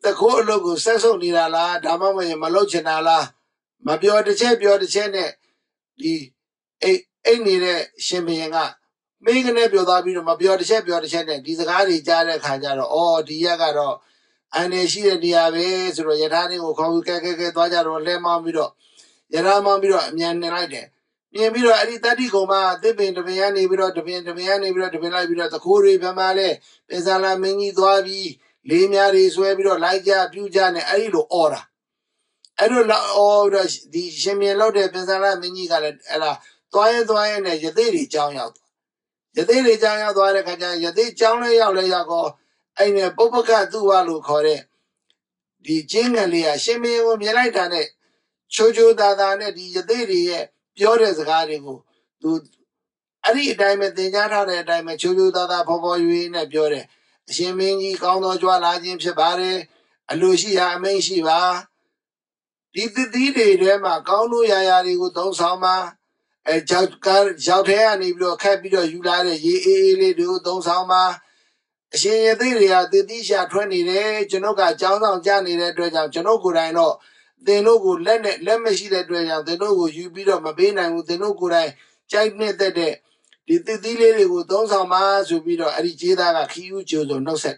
Speaker 1: the court logo says only la, Dama Malochinala, Mabio the Che, Bio the Chene, the any Shemianga. Make an episode of Mabio the Che, Bio the Chene, these are Gadi Jara Kajaro, or the Yagaro, and a she and the Aves, or Yatani, or Kaka, Dwaja, or Lemon Yarama Biro, Mian Night. Miro, I did that Goma, the Bin, the Miani Biro, the Bin, the Miani Biro, the Bin, the Kuri, Pamale, Pesala, Mini, Dwabi, Limiari, Swebiro, Laja, Pujan, Arido, Ora. I don't know all the Shemi Lode, Pesala, Mini, Ella, Toya, Toya, and Yadiri, Chang out. Yadiri, Chang out, Yadi, Chang, Yago, and a Boboka, Dualu, Kore. The Jingalia, Shemi, Milaitane. Chojo Dada di Yadiri, Pure Zagarigo. Do Ari diamond the Yara diamond Chojo Dada Popo in a Pure. Shemini, Kono Joala Jim Shabare, Alucia, Meshiva. Did the D Rema, Kono Yayari, don't Sama, a Jouter, and if you capital you like ye do, don't Sama. She Yadiria, the Disha twenty days, Janoka, Johnson, Johnny, Janoku, I know. They no good, let it, let me see that way out. They no good, you beat up my pain and with the no good I check net that day. Did the delay with those are mass who beat up Arijida, Kiu Jojo, no set.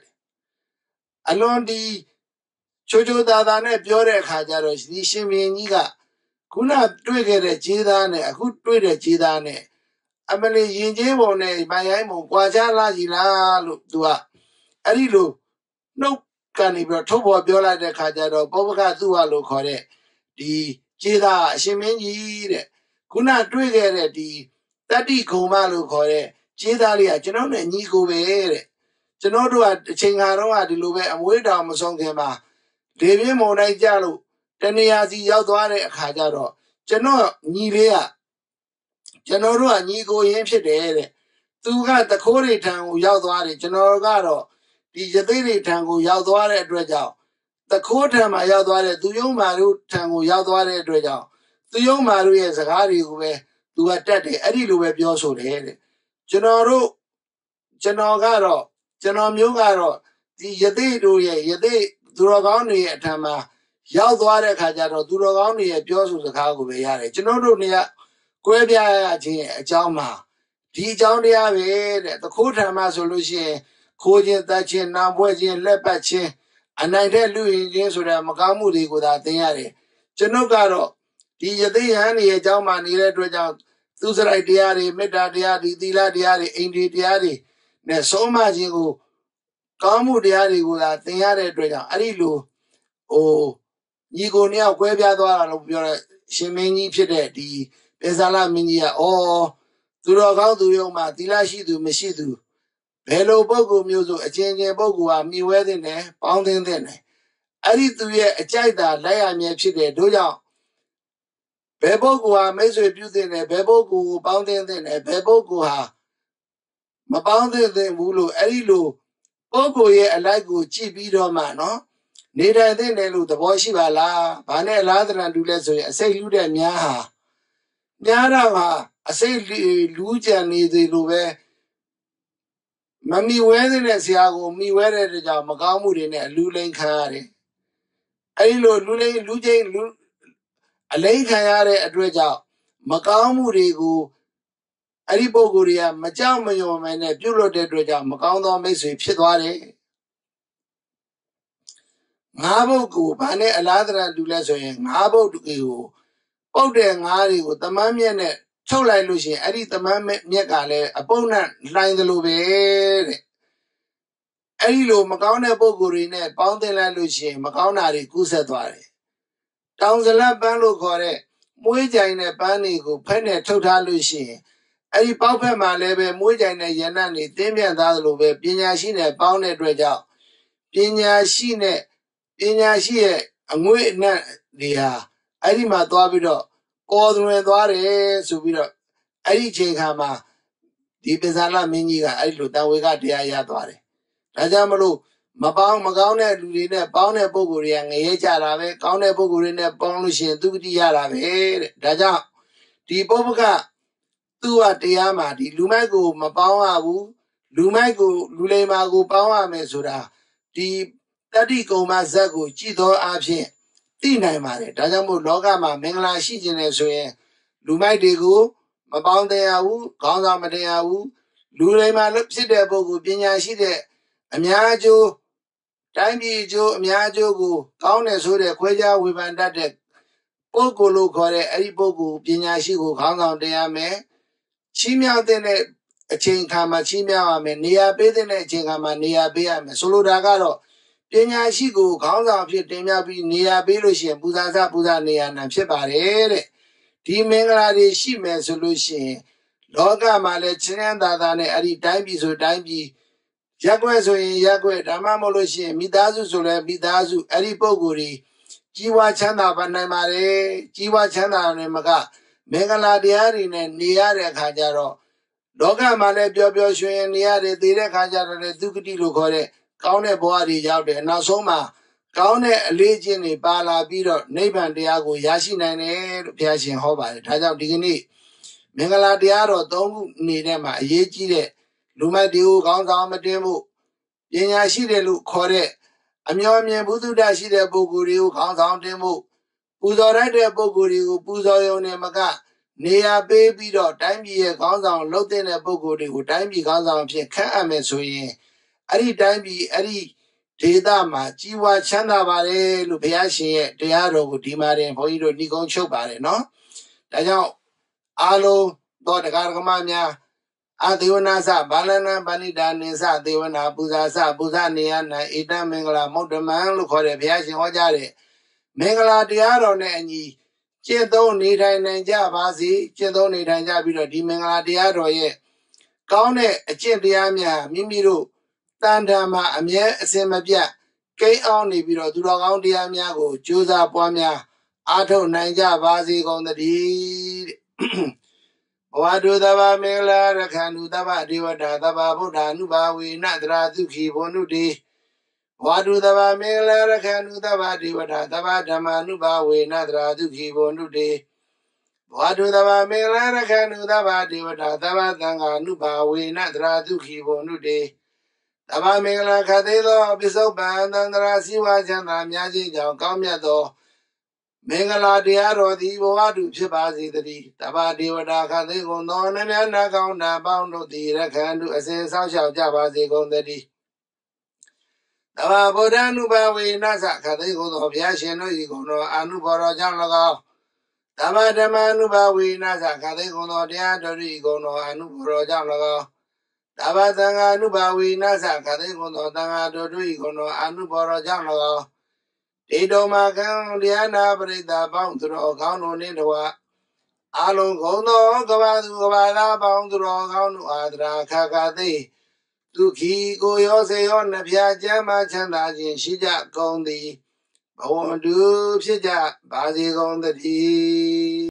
Speaker 1: Alone the Chojo Dadane, Pure Hajaros, the Shimi Niga. Kuna trigger a Chidane, a good trigger Chidane. Amele Yinjebone, my amo, Quajala, Gila, Dua. Arilu, no. Canibra Topo Biola de Cajado, Boboca Dua Locore, the Jida, Shimini, Kuna Trigger, the Tati Kumalu Core, Jidalia, Genone, Nico Bere, Genodo at Chingaroa de Lube and Weda Mosongema, Devi Mona Jalo, Teniazi Yaudare Cajado, Geno Nilea, Genoro and Nico Yemshede, Tuga the Kori Town Yaudare, Genorgaro. The Yadiri Tango Yaudware Dredjao. The quarter my Yaudware, do you maru Tango Yaudware Dredjao? Do you maru as a Hari who do a tete, Eddie Lube Yoso head. Genoro Genogaro, Genomugaro, the Yadi do ye, Yadi Duragoni at Tama, Yaudware Kajaro, Duragoni at Yosu the Cargo Yare, Genoro near Quebia Jama. The Jonia, the quarter my solution. Koji Dachin, Namwajin, Lepachin, and I tell you, James with a Makamudi without the Yari. Genogaro, the Yadi, Jama, Nira, Tuzra Diari, Meta Diari, Dila Diari, Indi Diari, Ne so much you Kamu Diari without the Yari Dragon, Arilu, oh, Yigonia, Quebia, your Shemini Pide, the Pesala Minia, or Duragao do Yoma, Dilashi do Meshidu. Hello, Bogu music, a change in Bogu, me wedding there, pounding then. I need to hear a chida, lay me a chide, do ya. Bebogu, measure beauty, a bebogu, pounding then, a bebogu ha. Ma pounding then, Wulu, Arilu, Bogu ye, a like go cheap either man, no? Neither then they look the boy Shivala, Bane lather and do less, I say, Luda Miaha. Nyara, I say, Luja need the Lube. Mammy weather as Yago, me weather the Magamud in a Lulain Kayare. I know Lulain Lujain a lay Kayare at Reja, Magamurigo, Ariboguria, Majamayo, and a Bulo de Reja, Magando Messi, Pidware. Mabogu, Bane, a ladder and Duleso, Mabo to you. Oh, then Harry with the mammy and it. So like Lucy, I eat the mammy, Miagale, a bonnet, line the Lube. Arilo Macana Bogurine, Pounding La Lucy, Macanari, Cusadware. Down the lab bando core, Muja in a panico, penny total Lucy. Ari Papa Malebe, Muja in a Yanani, Demian Dalube, Pina Shine, Pounded Reja. Pina Shine, Pina Shie, and wait na dia. Arima Davido, Ordre Dware, Subida. Ari Chingama, Dipesala Miniga, I look down we got the Ayadware. Rajamalo, Mabang Magana, Luna, Bound Boguri, and Yajarabe, Counter Bogurina, Bonushin, Duty Yarabe, Raja, the Boboka, Tua Tiama, the Lumago, Mabawabu, Lumago, Lulemago, Bawa Mesura, the တတိကုံမဇက်ကိုကြည်သောအဖြစ်သိနိုင်ပါတယ်ဒါကြောင့်မို့လောကမှာမင်္ဂလာရှိခြင်းနဲ့ဆိုရင်လူမိုက်တွေကိုမပေါင်းတရားဘူးခေါင်းဆောင်မတရားဘူးလူတွေမှာဖြစ်တဲ့ပုဂ္ဂိုလ်ပညာရှိတဲ့အများကျိုးတိုင်းပြည်ကျိုးအများကျိုးကိုကောင်းတယ်ဆိုတဲ့ခွဲခြားဝေဖန်တတ်တဲ့ပုဂ္ဂိုလ်လို့ခေါ်တဲ့အဲ့ဒီပုဂ္ဂိုလ်ပညာရှိကိုခေါင်းဆောင်တရားမယ်ချီးမြှောက်တဲ့အချိန်ခါမှာချီးမြှောက်ရမယ်နေရာပေးတဲ့အချိန်ခါမှာနေရာပေးရမယ်ဆိုလိုတာကတော့ပညာရှိကိုခေါင်းဆောင်ဖြစ်တင်ပြပြီးနေရာပေးလို့ရှိရင်ပူဇာစပူဇာနေရာနံဖြစ်ပါတယ်တဲ့ဒီမင်္ဂလာတွေရှိမယ်ဆိုလို့ရှိရင်လောကမှာလည်းချင်းချင်းသာသာနဲ့အဲ့ဒီတိုင်းပြည်ဆိုတိုင်းပြည်ရက်ွက်ဆိုရင်ရက်ွက်ဓမ္မမဟုတ်လို့ရှိရင်မိသားစုဆိုလည်းမိသားစုအဲ့ဒီပုဂ္ဂိုလ်တွေကြီးဝါချမ်းသာပါနိုင်ပါတယ်ကြီးဝါချမ်းသာတယ်မကမင်္ဂလာတရားတွေနဲ့နေရတဲ့အခါကျတော့လောကမှာလည်းပျော်ပျော်ရွှင်ရွှင်နေရတယ်သေတဲ့အခါကျတော့လည်းသုခတိလို့ခေါ်တဲ့ကောင်းတဲ့ဘဝတွေရောက်တယ်နောက်ဆုံးမှာကောင်းတဲ့အလေးချင်းတွေပါလာပြီးတော့နိဗ္ဗာန်တရားကိုရရှိနိုင်တယ်လို့ဘုရားရှင်ဟောပါတယ်ဒါကြောင့်ဒီကနေ့မင်္ဂလာတရားတော်သုံးခုနေတဲ့မှာအရေးကြီးတဲ့လူမိုက်တွေကိုခေါင်းဆောင်မတင်ဖို့ပညာရှိတယ်လို့ခေါ်တဲ့အမျော်မြင်ဘုဒ္ဓတရှိတဲ့ပုဂ္ဂိုလ်တွေကိုခေါင်းဆောင်တင်ဖို့ပူဇော်ရတဲ့ပုဂ္ဂိုလ်တွေကိုပူဇော်ရုံနဲ့မကနေရာပေးပြီးတော့တိုင်းပြည်ရဲ့ခေါင်းဆောင်လှုပ်တဲ့ပုဂ္ဂိုလ်တွေကိုတိုင်းပြည်ခေါင်းဆောင်အဖြစ်ခန့်အပ်မယ်ဆိုရင်အဲ့ဒီတိုင်းပြည်အဲ့ဒီဒေသမှာကြီးဝါချမ်းသာပါတယ်လို့ဘုရားရှင်ရဲ့တရားတော်ကိုဒီမှာတင်ဘုန်းကြီးတို့ညီကုန်းချုပ်ပါတယ်နော်ဒါကြောင့်အားလုံးသောတရားဓမ္မများအသေဝနာစဘာလနာပဏိတာနိစသေဝနာပူဇာစပူဇာနေယနာဣတမင်္ဂလာမုဒ္ဓမံလို့ခေါ်တဲ့ဘုရားရှင်ဟောကြားတဲ့မင်္ဂလာတရားတော်နဲ့အညီကျင့်သုံးနေထိုင်နိုင်ကြပါစေကျင့်သုံးနေထိုင်ကြပြီးတော့ဒီမင်္ဂလာတရားတော်ရဲ့ကောင်းတဲ့အကျင့်တရားများမိမိတို့တန်ထမ်းမှာအမြဲအစင်မပြတ်ကိန်းအောင်နေပြီးတော့သူတော်ကောင်းတရားများကိုကြိုးစားပွားများအားထုတ်နိုင်ကြပါစေကုန်သတည်းဘဝတုသဗ္ဗမင်္ဂလာရခန္တုသဗ္ဗဒေဝတာသဗ္ဗဗုဒ္ဓ ानु ဘာဝေနတရာသုခိဘောနုတေဘဝတုသဗ္ဗမင်္ဂလာရခန္တုသဗ္ဗဒေဝတာသဗ္ဗဓမ္မာနုဘာဝေနတရာသုခိဘောနုတေဘဝတုသဗ္ဗမင်္ဂလာရခန္တုသဗ္ဗဒေဝတာသဗ္ဗသံဃာနုဘာဝေနတရာသုခိဘောနုတေသဗ္ဗမင်္ဂလာခသေးသောပစ္စုပန်သန္တရာစီဝါချမ်းသာများခြင်းကြောင့်ကောင်းမြတ်သောမင်္ဂလာတရားတော်သည်ဘဝတုဖြစ်ပါစေတည်းတဗ္ဗဒေဝတာခသေးကုန်သောနမြတ်နာကောင်းတာပေါင်းတို့သည်ရခန္တုအစဉ်ဆောက်ရှောက်ကြပါစေကုန်သတည်းတဗ္ဗဗုဒ္ဓ ानु ဘာဝေနသခသေးကုန်သောဘုရားရှင်တို့၏ကုန်သောအာနုဘော်တော်ကြောင့်၎င်းတဗ္ဗဓမ္မာနုဘာဝေနသခသေးကုန်သောတရားတော်၏ကုန်သောအာနုဘော်တော်ကြောင့်၎င်းတဗ္ဗသံဃာနုဘာဝေနသခသေးကုန်သောသံဃာတော်တို့၏ကုန်သောအာနုဘော်တော်ကြောင့်၎င်းဒေတောမာကံတရားနာပရိသတ်ပေါင်းသူတော်ကောင်းတို့နှင့်တကွအာလုံးကုန်သောကဘာသူကဘာသားပေါင်းသူတော်ကောင်းတို့အာဒရာခါခါသိဒုက္ခိကိုရောစေရောနှဖျားကျမ်းမှချမ်းသာခြင်းရှိကြကုန်သည်ဘဝတုဖြစ်ကြပါစေကုန်သတည်း